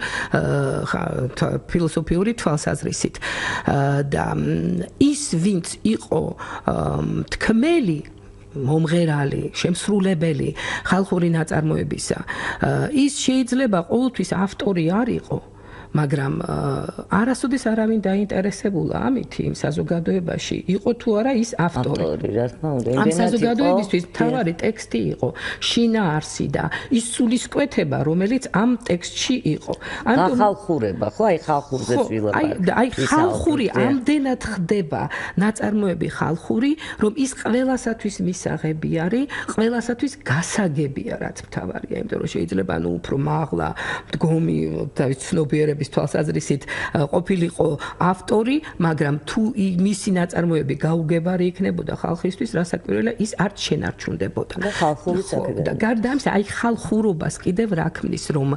ფილოსოფიური თვალსაზრისით. და ის, ვინც იყო თქმელი, მომღერალი, შემსრულებელი ხალხური ნაწარმოებისა, ის შეიძლება ყოველთვის ავტორი არ იყო, მაგრამ არასოდეს არავინ დაინტერესებულა ამით იმ საზოგადოებაში, იყო თუ არა ის ავტორი. ამ საზოგადოებისთვის მთავარი ტექსტი იყო, შინაარსი და ის სულისკვეთება, რომელიც ამ ტექსტში იყო. ხალხურება, ხო, აი ხალხურზე ვილაპარაკ. აი ხალხური ამდენად ხდება ნაწარმოები ხალხური, რომ ის ყველასათვის მისაღები არის, ყველასათვის გასაგებია, რაც მთავარია, იმიტომ რომ შეიძლება ნუ უფრო მაღლა, მდგომი თავის ცნობიერების განვითარების თვალსაზრისით ყოფილიყო ავტორი, მაგრამ თუ მისი ნაწარმოები გაუგებარი იქნებოდა ხალხისთვის, რასაკვირველია, ის არც შენარჩუნდებოდა. და ხალხური საკითხი. და გარდა ამისა, აი ხალხურობას კიდევ რა ქმნის, რომ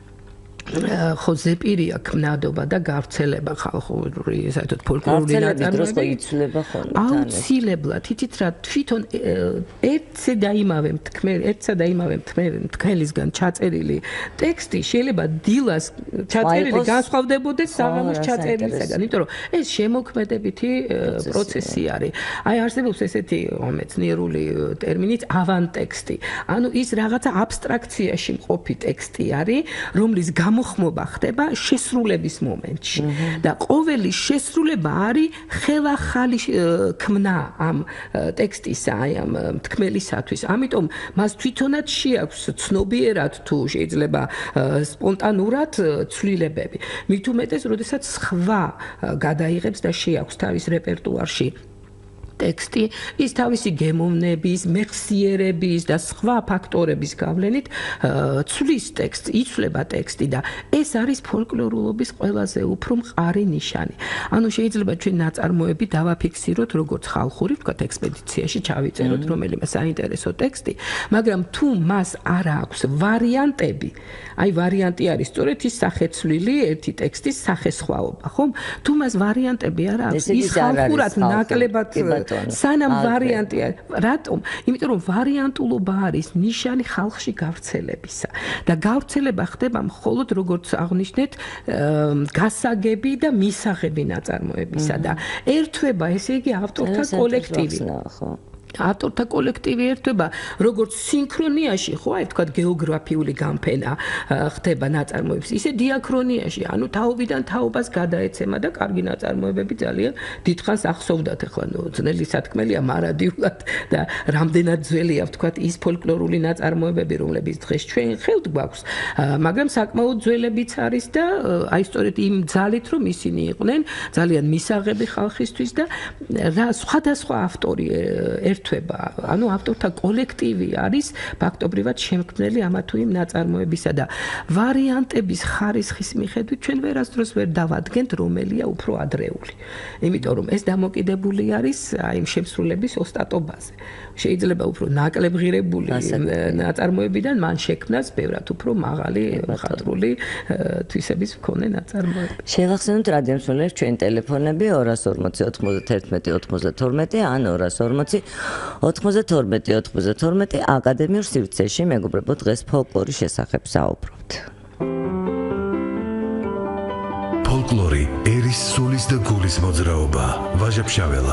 ხო ზეპირია ქმნადობა და გავრცელება ხალხური, საერთოდ ფოლკლორული ნაწარმოები იცვლება ხოლმე თან. აუცილებლად, იცით რა, თვითონ ერთზე და იმავე მთქმელი, ერთსა და იმავე მთქმელისგან ჩაწერილი ტექსტი შეიძლება დილას ჩაწერილი განსხვავდებოდეს საღამოს ჩაწერილისგან, იმიტომ რომ ეს შემოქმედებითი პროცესი არის. აი არსებობს ესეთი მეცნიერული ტერმინიც ავანტექსტი. ანუ ის რაღაცა აბსტრაქციაში მყოფი ტექსტი არის, რომლის გამოხმობა ხდება შესრულების მომენტში და ყოველი შესრულება არის ხელახალი ქმნა ამ ტექსტისა, აი ამ მთქმელისათვის. ამიტომ მას თვითონაც შეაქვს ცნობიერად თუ შეიძლება სპონტანურად ცვლილებები. მით უმეტეს, როდესაც სხვა გადაიღებს და შეაქვს თავის რეპერტუარში ტექსტი, ის თავისი გემოვნების, მეხსიერების და სხვა ფაქტორების გავლენით ცვლის ტექსტს, იცვლება ტექსტი და ეს არის ფოლკლორულობის ყველაზე უფრო მყარი ნიშანი. ანუ შეიძლება ჩვენ ნაწარმოები დავაფიქსიროთ როგორც ხალხური, ვთქვათ, ექსპედიციაში ჩავიწეროთ რომელიმე საინტერესო ტექსტი, მაგრამ თუ მას არ აქვს ვარიანტები, აი ვარიანტი არის სწორედ ის სახეცვლილი ერთი ტექსტის სახესხვაობა, ხომ? თუ მას ვარიანტები არ აქვს, ის ხალხურად ნაკლებად სანამ ვარიანტია, რატომ? იმიტომ რომ ვარიანტულობა არის ნიშანი ხალხში გავრცელებისა და გავრცელება ხდება მხოლოდ როგორც აღნიშნეთ გასაგები და მისაღები ნაწარმოებისა და ერთვება ესე იგი ავტორთა კოლექტივი. ავტორთა კოლექტივი ერთვება როგორც სინქრონიაში, ხო, აი თქვა გეოგრაფიული გამფენა ხდება ნაწარმოების, ისე დიაქრონიაში, ანუ თაობიდან თაობას გადაეცემა და კარგი ნაწარმოებები ძალიან დიდხანს ახსოვდათ, ახლა ნუ ძნელი სათქმელია მარადიულად და რამდენად ძველია, ვთქვათ, ის ფოლკლორული ნაწარმოებები, რომლებიც დღეს ჩვენ ხელთ გვაქვს, მაგრამ საკმაოდ ძველებიც არის და აი სწორედ იმ ძალით, რომ ისინი იყვნენ ძალიან მისაღები ხალხისთვის და რა სხვადასხვა ავტორი ერთვება, ანუ ავტორთა კოლექტივი არის ფაქტობრივად შემქმნელი ამა თუ იმ ნაწარმოებისა და ვარიანტების ხარისხის მიხედვით ჩვენ ვერასდროს ვერ დავადგენთ რომელია უფრო ადრეული. იმიტომ რომ ეს დამოკიდებული არის აი იმ შემსრულების ოსტატობაზე. შეიძლება უფრო ნაკლებღირებული ნაწარმოებიდან მან შექმნას ბევრად უფრო მაღალი მხატვრული თვისების მქონე ნაწარმოები. შევახსენოთ რადიომსმენელებს ჩვენ ტელეფონები ორას ორმოცი ოთხმოცდათერთმეტი ოცმოცდათორმეტი ან ორას ორმოცი ოთხმოცდათორმეტი ოთხმოცდათორმეტი აკადემიურ სივრცეში მეგობრებო დღეს ფოლკლორის შესახებ საუბრობთ. ფოლკლორი ერის სულის და გულის მოძრაობა. ვაჟა-ფშაველა.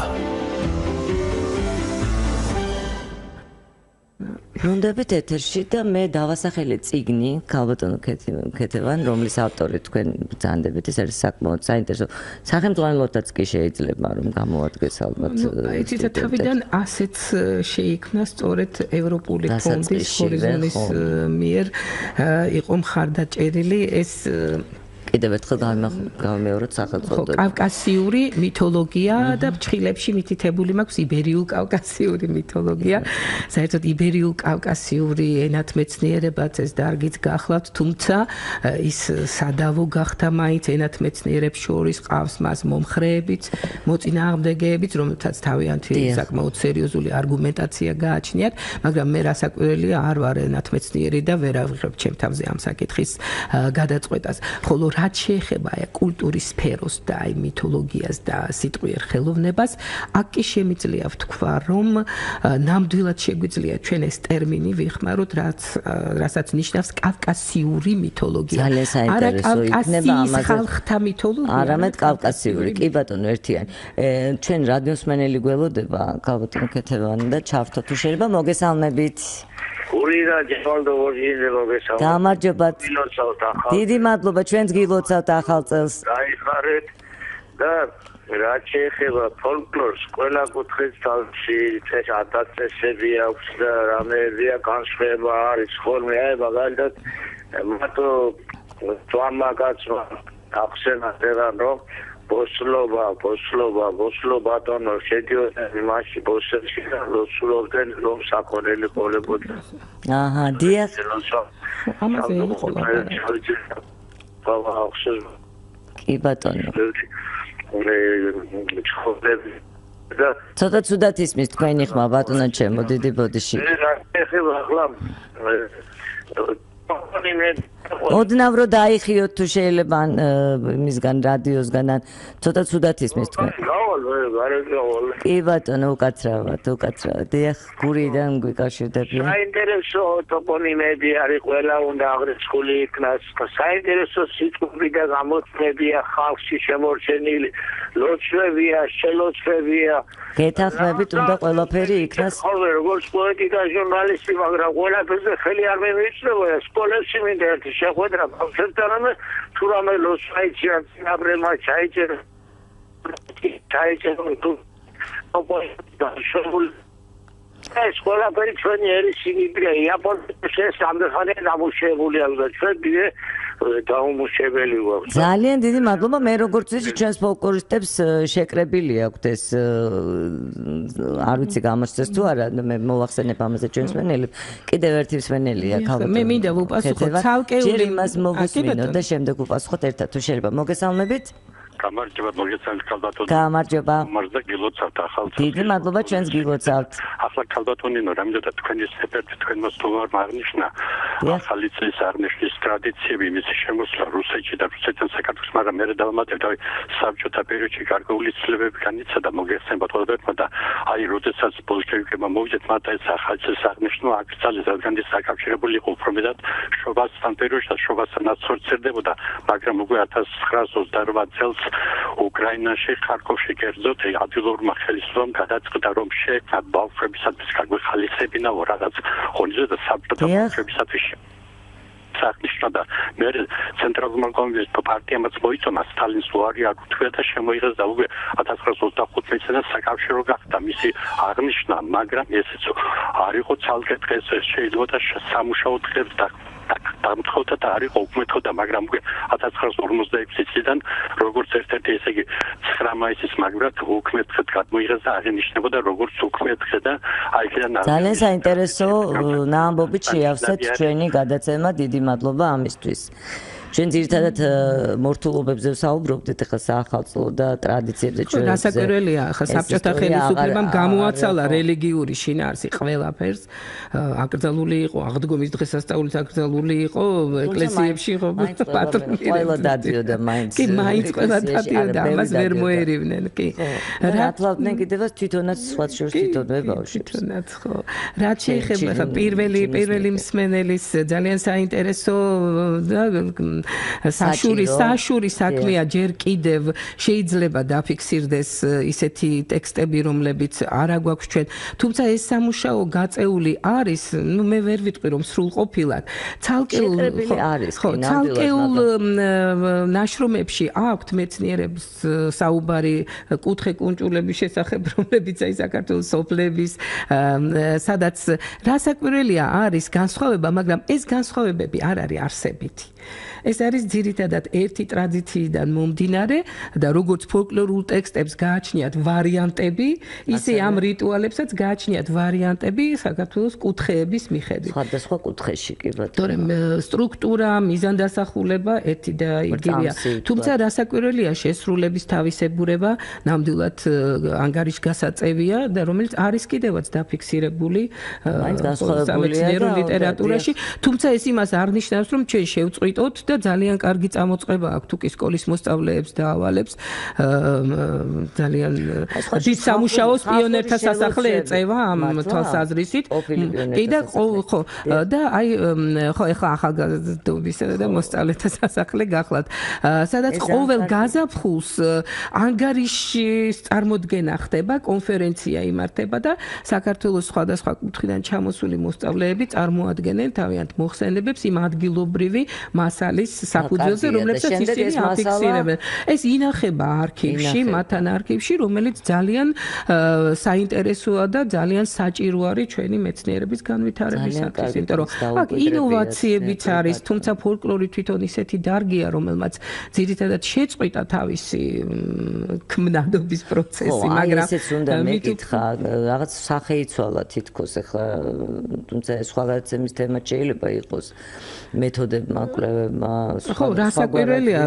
ბრუნდებით ეთერში და მე დავასახელე წიგნი ქალბატონო ქეთევან, რომლის ავტორი თქვენ ბრძანდებით, ეს არის საკმაოდ საინტერესო. სახელმძღვანელოთაც კი შეიძლება რომ გამოადგეს ალბათ. იცით თავიდან ასეც შეიქმნა სწორედ ევროპული ფონდის ჰორიზონის მიერ იყო მხარდაჭერილი ეს კიდევ ერთხელ გამეოროთ სახელწოდება. კავკასიური მითოლოგია და ფრჩხილებში მითითებული მაქვს იბერიულ-კავკასიური მითოლოგია. საერთოდ იბერიულ-კავკასიური ენათმეცნიერებაც ეს დარგიც გახლავთ, თუმცა ის სადავო გახდა მაინც ენათმეცნიერებს შორის ყავს მას მომხრეებიც, მოწინააღმდეგეებიც, რომელთაც თავიანთი საკმაოდ სერიოზული არგუმენტაცია გააჩნიათ, მაგრამ მე რასაკვირველია არ ვარ ენათმეცნიერი და ვერ ავიღებ ჩემ თავზე ამ საკითხის გადაწყვეტას. ხოლო რაც შეეხება აი კულტურის სფეროს და აი მითოლოგიას და სიტყვიერ ხელოვნებას, აქ კი შემიძლია ვთქვა, რომ ნამდვილად შეგვიძლია ჩვენ ეს ტერმინი ვიხმაროთ, რაც რასაც ნიშნავს კავკასიური მითოლოგია. ძალიან საინტერესო იქნება ამაზე ხალხთა მითოლოგია. არამედ კავკასიური, კი ბატონო, ერთიანი. ჩვენ რადიოსმენელი გველოდება, ქალბატონო ქეთევანი და ჩავთო თუ შეიძლება მოგესალმებით. გურირა ჯვალდო ვორჟინზე მოგესალმებით. გამარჯობათ. დიდი მადლობა ჩვენს გილოცავთ ახალ წელს. გაიხარეთ და რაც შეეხება ფოლკლორს, ყველა კუთხის თავში წეს ათასწლეები აქვს და რამეებია განსხვავება არის ხოლმე. აი მაგალითად მათო თვამაგაცმა ახსენა წერან რომ ბოსლობა, ბოსლობა, ბოსლობა ბატონო შედიოდა იმაში ბოსებში და ლოცულობდნენ რომ საქონელი ყოლებოდა. აჰა, დიახ. ამაზე იყო კი ბატონო. ცოტა ცუდად ისმის თქვენი ხმა ბატონო ჩემო დიდი ბოდიში. ოდნავ რო დაიხიოთ თუ შეიძლება მისგან რადიოსგან ან ცოტა ცუდად ისმის თქვენ. კი ბატონო უკაცრავად უკაცრავად დიახ გურიდან გვიკავშირდებიან. საინტერესო ტოპონიმები არის ყველა უნდა აღრიცხული იქნას. საინტერესო სიტყვები და გამოცემებია ხალხში შემორჩენილი. ლოცვებია, შელოცვებია. გეთანხმებით უნდა ყველაფერი იქნას. ხოლმე როგორც პოეტი და ჟურნალისტი, მაგრამ ყველაფერზე ხელი არ მემიჩნევა. სკოლებში მინდა ერთი შეხვედრა ბავშვებთან, თუ რამე ლოცვა იციან, წინაპრებმა ჩაიჭერა. ჩაიჭერა თუ ეს ყველაფერი ჩვენი ერის სიგიდეა. იაპონიაში სამდეხანია დამუშავებული ალბათ. ჩვენ დიდე დაუმუშავებელი ვართ. ძალიან დიდი მადლობა. მე როგორც ვიცი, ჩვენს ფოლკლორისტებს შეკრებილი აქვთ ეს არ ვიცი გამოსცეს თუ არა, მე მოვახსენებ ამაზე ჩვენს მსმენელებს. კიდევ ერთი მსმენელია ქალბატონი. მე მინდა ვუპასუხოთ ცალკეული. ჯერ იმას მოგუსმინოთ და შემდეგ ვუპასუხოთ ერთად თუ შეიძლება. მოგესალმებით. გამარჯობა მოგესალმებით ქალბატონო. გამარჯობა. მარზდა გილოცავთ ახალ. დიდი მადლობა ჩვენს გილოცავთ. ახლა ქალბატონინო რამდენად თქვენი სეპერტი თქვენ მოსთხოვარ მარნიშნა. ახალი წლის აღნიშნის ტრადიციები მისი შემოსვლა რუსეთში და რუსეთთან საქართველოს, მაგრამ მე დავამატებ და საბჭოთა პერიოდში გარკვეული ცვლილებები განიცადა მოგეხსენებათ ყველაფერმა და აი როდესაც ბოლშევიკებმა მოვიდნენ მათ ეს ახალი წლის აღნიშვნა აკრძალეს, რადგან ის საკავშირებული იყო უფრო მეტად შობასთან პერიოდში და შობასთან აცორცერდებოდა, მაგრამ უკვე ათას ცხრაას ოცდაორ წელს უკრაინაში ხარკოვში კერძოდ ადგილობრივმა ხელისუფლებამ გადაწყდა რომ შეექმნათ ბავშვებისათვის გაგვეხალისებინა რაღაც ხონიზე და საბჭოთა ბავშვებისათვის აღნიშნა და მე ცენტრალურმა კომუნისტურ პარტიამაც მოიწონა სტალინის უარი აკუთვნია და შემოიღეს და უკვე ათას ცხრაას ოცდახუთი წელს საკავშირო გახდა მისი აღნიშვნა, მაგრამ ესეც არ იყო ცალკე დღეს შეიძლება და სამუშაო დღეს და დამთხოვდა და არ იყო უკმეთოდა, მაგრამ უკვე ათას ცხრაას ორმოცდაექვსი წლიდან როგორც ერთ-ერთი ესე იგი ცხრა მაისის მაგრად უკმეთ დღედ გადმოიღეს და აღინიშნებოდა როგორც უკმეთ დღე და აი იქიდან ძალიან საინტერესო ნაამბობით შეავსეთ ჩვენი გადაცემა, დიდი მადლობა ამისთვის. ჩვენ ძირითადად მორთულობებზე ვსაუბრობდით ახლა საახალწლო და ტრადიციებზე ჩვენ. რასაკვირველია, ახლა საბჭოთა ხელისუფლებამ გამოაცალა რელიგიური შინაარსი ყველაფერს. აკრძალული იყო აღდგომის დღესასწაულიც აკრძალული იყო, ეკლესიებში იყო პატრონი. ყველა დადიოდა მაინც. კი, მაინც ყველა დადიოდა, ამას ვერ მოერივნენ, კი. რატლავდნენ კიდევაც თვითონაც სხვა შორს თვითონვე ბავშვებს. თვითონაც ხო. რაც შეეხება ახლა პირველი პირველი მსმენელის ძალიან საინტერესო და საშური საშური საქმეა ჯერ კიდევ შეიძლება დაფიქსირდეს ისეთი ტექსტები რომლებიც არა გვაქვს ჩვენ, თუმცა ეს სამუშაო გაწეული არის, ну მე ვერ ვიტყვი რომ სრულყოფილად ცალკეულ ხო ცალკეულ ნაშრომებში აქვთ მეცნიერებს საუბარი კუთხე კუნჭულების შესახებ, რომლებიც აი საქართველოს სოფლების სადაც რასაკვირველია არის განსხვავება, მაგრამ ეს განსხვავებები არ არის არსებითი. ეს არის ძირითადად ერთი ტრადიციიდან მომდინარე და როგორც ფოლკლორულ ტექსტებს გააჩნიათ ვარიანტები, ისე ამ რიტუალებსაც გააჩნიათ ვარიანტები საქართველოს კუთხეების მიხედვით. სხვადასხვა კუთხეში კი ბატონო. თორემ სტრუქტურა, მიზანდასახულება ერთი და იგივეა. თუმცა რასაკვირველია შესრულების თავისებურება ნამდვილად ანგარიშგასაწევია და რომელიც არის კიდევაც დაფიქსირებული სამეცნიერო ლიტერატურაში, თუმცა ეს იმას არ ნიშნავს რომ ჩვენ შევწყვიტოთ და ძალიან კარგი წამოწყება აქვს თუ კი სკოლის მოსწავლეებს და ავალებს ძალიან დიდ სამუშაოს პიონერთა სასახლე ეწევა ამ თვალსაზრისით. კი და ხო და აი ხო ეხლა ახალგაზრდობის და მოსწავლეთა სასახლე გახლავთ, სადაც ყოველ გაზაფხულს ანგარიშის წარმოდგენა ხდება, კონფერენცია იმართება და საქართველოს სხვადასხვა კუთხიდან ჩამოსული მოსწავლეები წარმოადგენენ თავიანთ მოხსენებებს იმ ადგილობრივი მასალის საფუძველზე, რომლებსაც ისინი აფიქსირებენ. ეს ინახება არქივში, მათთან არქივში, რომელიც ძალიან საინტერესოა და ძალიან საჭირო არის ჩვენი მეცნიერების განვითარებისათვის, იმიტომ რომ აქ ინოვაციებიც არის, თუმცა ფოლკლორი თვითონ ისეთი დარგია, რომელმაც ძირითადად შეწყვიტა თავისი ქმნადობის პროცესი, მაგრამ ესეც უნდა მეკითხა, რაღაც სახე იცვალა თითქოს ახლა, თუმცა სხვა გადაცემის თემა შეიძლება იყოს მეთოდებმა კვლევა ხო, რასაკვირველია,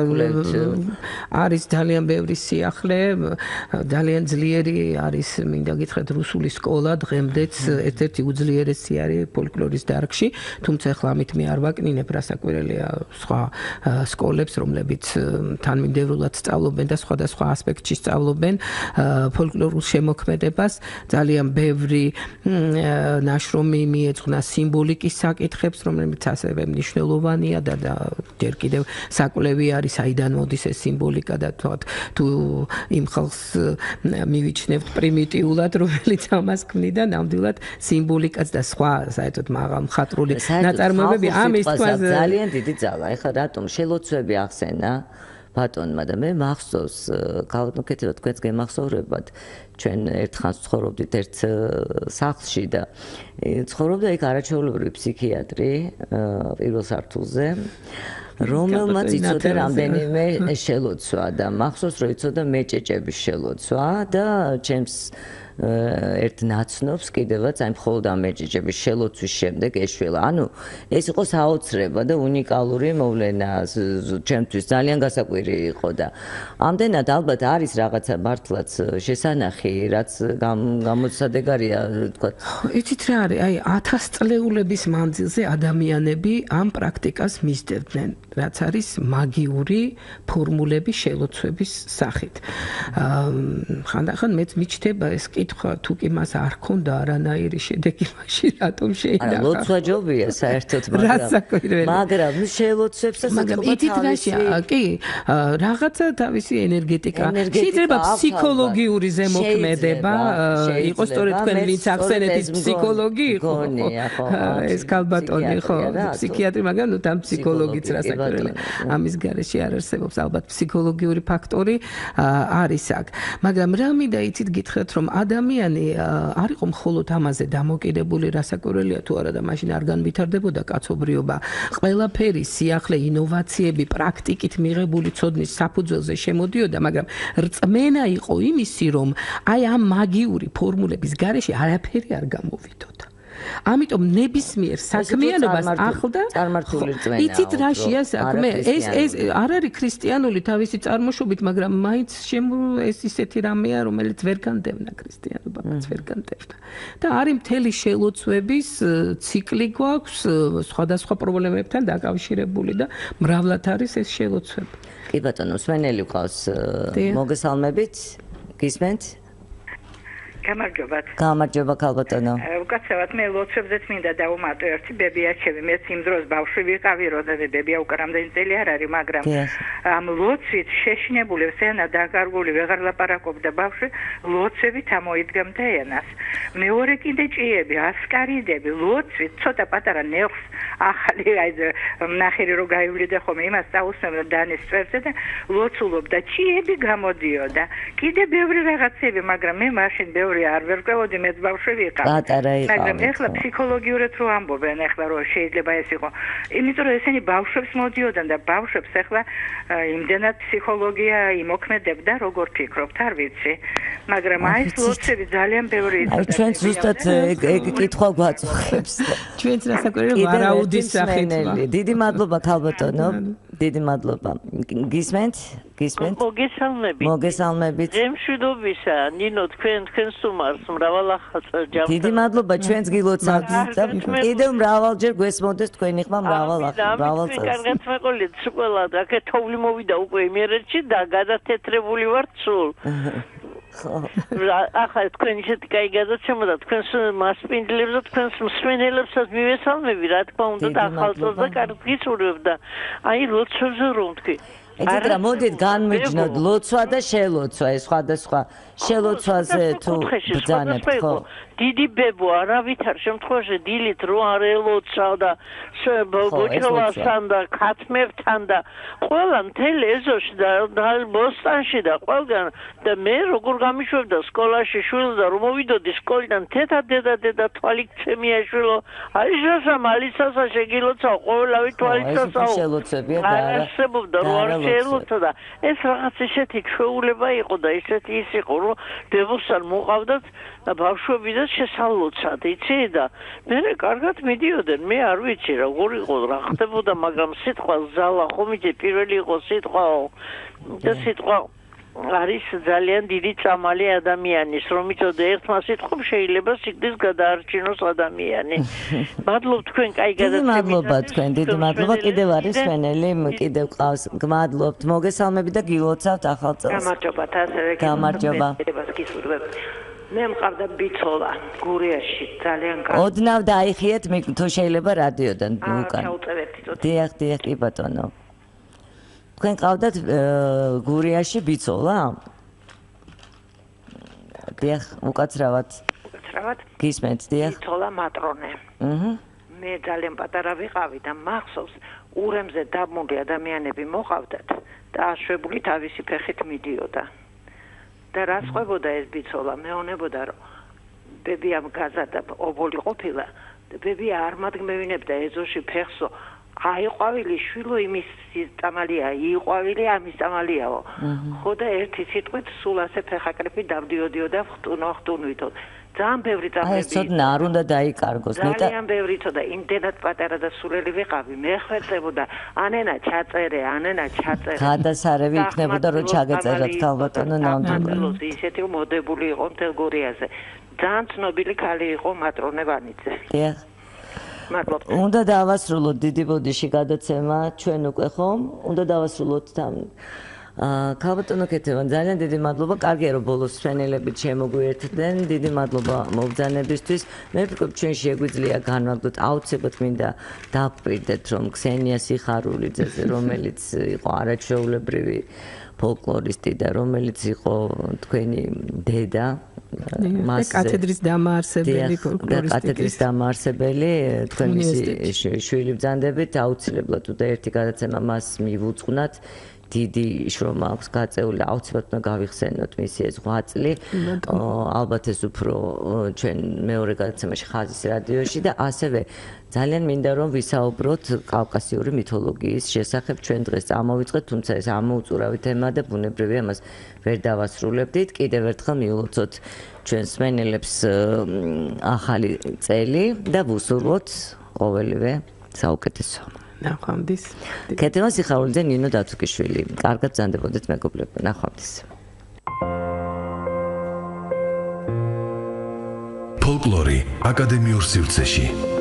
არის ძალიან ბევრი სიახლე, ძალიან ძლიერი არის, მინდა გითხრათ, რუსული სკოლა დღემდეც ერთ-ერთი უძლიერესი არის ფოლკლორის დარგში, თუმცა ახლა ამით მე არ ვაკნინებ, რასაკვირველია სხვა სკოლებს, რომლებიც თანმიმდევრულად სწავლობენ და სხვადასხვა ასპექტში სწავლობენ ფოლკლორულ შემოქმედებას, ძალიან ბევრი ნაშრომი მიეძღვნა სიმბოლიკის საკითხებს, რომლებიც ასევე მნიშვნელოვანია და ჯერ კიდევ საკვლევი არის, აიდან მოდის ეს სიმბოლიკა და თუ იმ ხალხს მივიჩნევთ პრიმიტიულად, რომელიც ამას ქმნიდა, ნამდვილად სიმბოლიკაც და სხვა საერთოდ მაღალ მხატვრული ნაწარმოებები ამის თვალს ძალიან დიდი ძალა. ეხლა რატომ შელოცვები ახსენა ბატონმა და მე მახსოვს, გავაკეთებთ თქვენს გემახსოვრებად, ჩვენ ერთხანს ცხოვრობდით ერთ სახლში და ცხოვრობდა იქ არაჩვეულებრივი ფსიქიატრი პირველ სართულზე, რომელმაც იცოდა რამდენიმე შელოცვა და მახსოვს, რომ იცოდა მეჭეჭების შელოცვა და ჩემს ერთ ნაცნობს კიდევაც აი მხოლოდ ამ მეჭეჭების შელოცვის შემდეგ ეშველა. ანუ ეს იყო საოცრება და უნიკალური მოვლენა ჩემთვის ძალიან გასაკვირი იყო და ამდენად ალბათ არის რაღაცა მართლაც შესანახი, რაც გამოცადეგარია თქვა. იცით რა არის? აი ათასწლეულების მანძილზე ადამიანები ამ პრაქტიკას მისდევდნენ, რაც არის მაგიური ფორმულების შელოცვების სახით. ხანდახან მეც მიჩნდება ეს თუ კი მას არ ქონდა არანაირი შედეგი მაშინ რატომ შეინახა? არა, ლოცვა-ჯობია საერთოდ, მაგრამ მაგრამ შელოცვებსაც მაგრამ ითით რაშია, კი, რაღაცა თავისი ენერგეტიკა, შეიძლება ფსიქოლოგიური ზემოქმედება იყოს, სწორედ თქვენ ვინც ახსენეთ ის ფსიქოლოგი იყო. ეს ქალბატონი ხო, ფსიქიატრი, მაგრამ ნუ თან ფსიქოლოგიც რასაკვირველია. ამის გარეშე არ არსებობს ალბათ ფსიქოლოგიური ფაქტორი არის აქ. მაგრამ რა მინდა იცით გითხრათ, რომ ადამიანი არ იყო მხოლოდ ამაზე დამოკიდებული, რასაკვირველია თუ არა და მაშინ არ განვითარდებოდა კაცობრიობა. ყველაფერი, სიახლე, ინოვაციები, პრაქტიკით მიღებული ცოდნის საფუძველზე შემოდიოდა, მაგრამ რწმენა იყო იმისი, რომ აი ამ მაგიური ფორმულების გარეშე არაფერი არ გამოვიდოდა. ამიტომ ნებისმიერ საქმიანობას ახლდა წარმართული რწმენა. იცით რაშია საქმე? ეს ეს არ არის ქრისტიანული თავისი წარმოშობით, მაგრამ მაინც ეს ისეთი რამეა, რომელიც ვერ განდევნა ქრისტიანობაც ვერ განდევნა. და არის მთელი შელოცვების ციკლი გვაქვს სხვადასხვა პრობლემებთან დაკავშირებული და მრავლად არის ეს შელოცვები. კი ბატონო, მსმენელი ყავს, მოგესალმებით? გისმენთ? გამარჯობათ. გამარჯობა ქალბატონო. უკაცრავად მე ლოცვებზეც მინდა დავუმატო ერთი ბებიაჩები. მეც იმ დროს ბავშვი ვიყავი, როდესაც ბებია უკვე რამდენი წელი არ არის, მაგრამ ამ ლოცვით შეშინებული ვსენა დაკარგული ვეღარ ლაპარაკობდა ბავშვი, ლოცვებით ამოიდგამდა ენას. მეორე კიდე ჭიები, ასკარიდები, ლოცვით ცოტა პატარა ნეხს ახალი აი ნახირი რო გაივლიდა ხოლმე იმას დაუსმევდა დანის წვერზე და ლოცულობდა, ჭიები გამოდიოდა. კიდე ბევრი რაღაცები, მაგრამ მე მაშინ ბევრი არ ვერ ყვევოდი, მეც ბავშვი ვიყავ. მაგრამ ეხლა ფსიქოლოგიურად რო ამბობენ, ეხლა რო შეიძლება ეს იყო. იმიტომ რომ ესენი ბავშვებს მოდიოდან და ბავშვებს ეხლა იმდენად ფსიქოლოგია იმოქმედებდა, როგორ ფიქრობთ, არ ვიცი. მაგრამ აი ეს ლოცვები ძალიან ბევრი იცოდა. ჩვენ ზუსტად ეგ კითხვა გვაწუხებს. ჩვენც რასაკვირველია ვარაუდის სახით. დიდი მადლობა ქალბატონო. დიდი მადლობა. გისმენთ? გისმენთ? მოგესალმებით. მოგესალმებით. გემშვიდობისა, ნინო, თქვენ თქვენს უმარს მრავალ ახალწელს ჯამს. დიდი მადლობა, ჩვენც გილოცავთ. კიდევ მრავალჯერ გვესმოდეს თქვენი ხმა მრავალ მრავალ წელს. კარგად მეყოლით, ყველა აქეთ თოვლი მოვიდა უკვე იმერეთში და გადათეთრებული ვარ სულ. ახლა თქვენ ისეთი კაი გადაცემა და თქვენს მასპინძლებს და თქვენს მსმენელებსაც მივესალმები, რა თქმა უნდა, და ახალწელს და კარგ გისურვებ და აი ლოცვებზე რომ თქვი. იცით რა, მოდით განვიჯნოთ ლოცვა და შელოცვა, ეს სხვადასხვა შელოცვაზე თუ ბრძანებთ, ხო? დიდი ბებო არავითარ შემთხვევაში დილით რო არ ელოცავ და ბოჭოლასთან და ქათმებთან და ყველა მთელ ეზოში და ბოსტანში და ყველგან და მე როგორ გამიშვებდა სკოლაში შვილს და რომ მოვიდოდი სკოლიდან თეთა დედა დედა თვალი ჩემია შვილო აიშასა მალისასა შეგილოცავ ყოველავი თვალისასაო არასებობდა რო არ შეელოცა და ეს რაღაც ისეთი ჩვეულება იყო და ისეთი ის იყო რომ ბებოსთან მოყავდათ და ბავშვები და შესალოცად იცი და მე კარგად მიდიოდნენ მე არ ვიცი როგორ იყო რა ხდებოდა მაგრამ სიტყვა ზალა ხომ იცი პირველი იყო სიტყვაო და სიტყვა არის ძალიან დიდი წამალი ადამიანის რომ იცოდე ერთმა სიტყვამ შეიძლება სიგრძეს გადაარჩინოს ადამიანი მადლობ თქვენ კაი გადაცემით მადლობა თქვენ დიდი მადლობა კიდევ არის სვენელი კიდევ ყავს გმადლობთ მოგესალმებით და გილოცავთ ახალ წელს გამარჯობათ ასევე გამარჯობა მე მყავდა ბიცოლა გურიაში ძალიან კარგი ოდნავ დაიხიეთ თუ შეიძლება რადიოდან უკან ჩაუწევთ თვითონ დიახ დიახ კი ბატონო თქვენ ყავდათ გურიაში ბიცოლა? დიახ, უკაცრავად. უკაცრავად? გისმენთ, დიახ. ბიცოლა მატრონე. აჰა. მე ძალიან პატარა ვიყავი და მახსოვს ურემზე დამული ადამიანები მოყავდათ და აშვებული თავისი ფეხით მიდიოდა. და რა სხვებოდა ეს ბიცოლა? მეონებოდა რომ ბებიამ გაზარდა ობოლი ყოფილა და ბებია არ მადგმევინებდა ეზოში ფეხსო აიყვავილი შვილო იმის წამალია, იყვავილი ამის წამალიაო. ხო და ერთი სიტყვით სულ ასე ფეხაკრეფი დავდიოდიო და ხტუნო ხტუნვითო. ძალიან ბევრი წამები. აი ცოტა არ უნდა დაიკარგოს, ნეტა. ძალიან ბევრი ცოტა იმდენად პატარა და სულელი ვიყავი, მე ხვერდებოდა, ანენა ჩაწერე, ანენა ჩაწერე. გადასარევი იქნებოდა რომ ჩაგეწერათ ქალბატონო ნამდვილად. ისეთი მოდებული იყო მთელ გურიაზე. ძალიან ცნობილი ქალი იყო მატრონე ვანიძე. დიახ. მადლობთ. უნდა დავასრულოთ დიდი ბოდიში გადაცემა ჩვენ უკვე ხომ? უნდა დავასრულოთ თან. აა ქალბატონო კეთევან ძალიან დიდი მადლობა. კარგია რომ ბოლოს სვენელებით შემოგვიერთდნენ. დიდი მადლობა მობრძანებისთვის. მე ვფიქრობ ჩვენ შეგვიძლია განვაგდოთ აუცილებლად მინდა დავკვირდეთ რომ ქსენია სიხარულიძეზე რომელიც იყო არაჩვეულებრივი ფოლკლორისტი და რომელიც იყო თქვენი დედა მასზე კათედრის დამაარსებელი ფოლკლორისტი კათედრის დამაარსებელი თქვენი შვილი ბრძანდებით აუცილებლად უნდა ერთი გადაცემა მას მივუძღვნათ დიდი შრომა აქვს გაწეული აუცილებლად უნდა გავიხსენოთ მისი ეს რვა წელი ალბათ ეს უფრო ჩვენ მეორე გადაცემაში ხაზის რადიოში და ასევე ძალიან მინდა რომ ვისაუბროთ კავკასიური მითოლოგიის შესახებ ჩვენ დღეს წამოვიწყეთ თუმცა ეს ამოუწურავი თემა და ბუნებრივია მას ვერ დავასრულებდით კიდევ ერთხელ მიულოცოთ ჩვენ სვენელებს ახალი წელი და ვუსურვოთ ყოველივე საუკეთესო ნახვამდის კეთილმა სიხარულიძე ნინო დათუკიშვილი კარგად ბრძანდებოდეთ მეგობრებო ნახვამდის ფოლკლორი აკადემიურ სივრცეში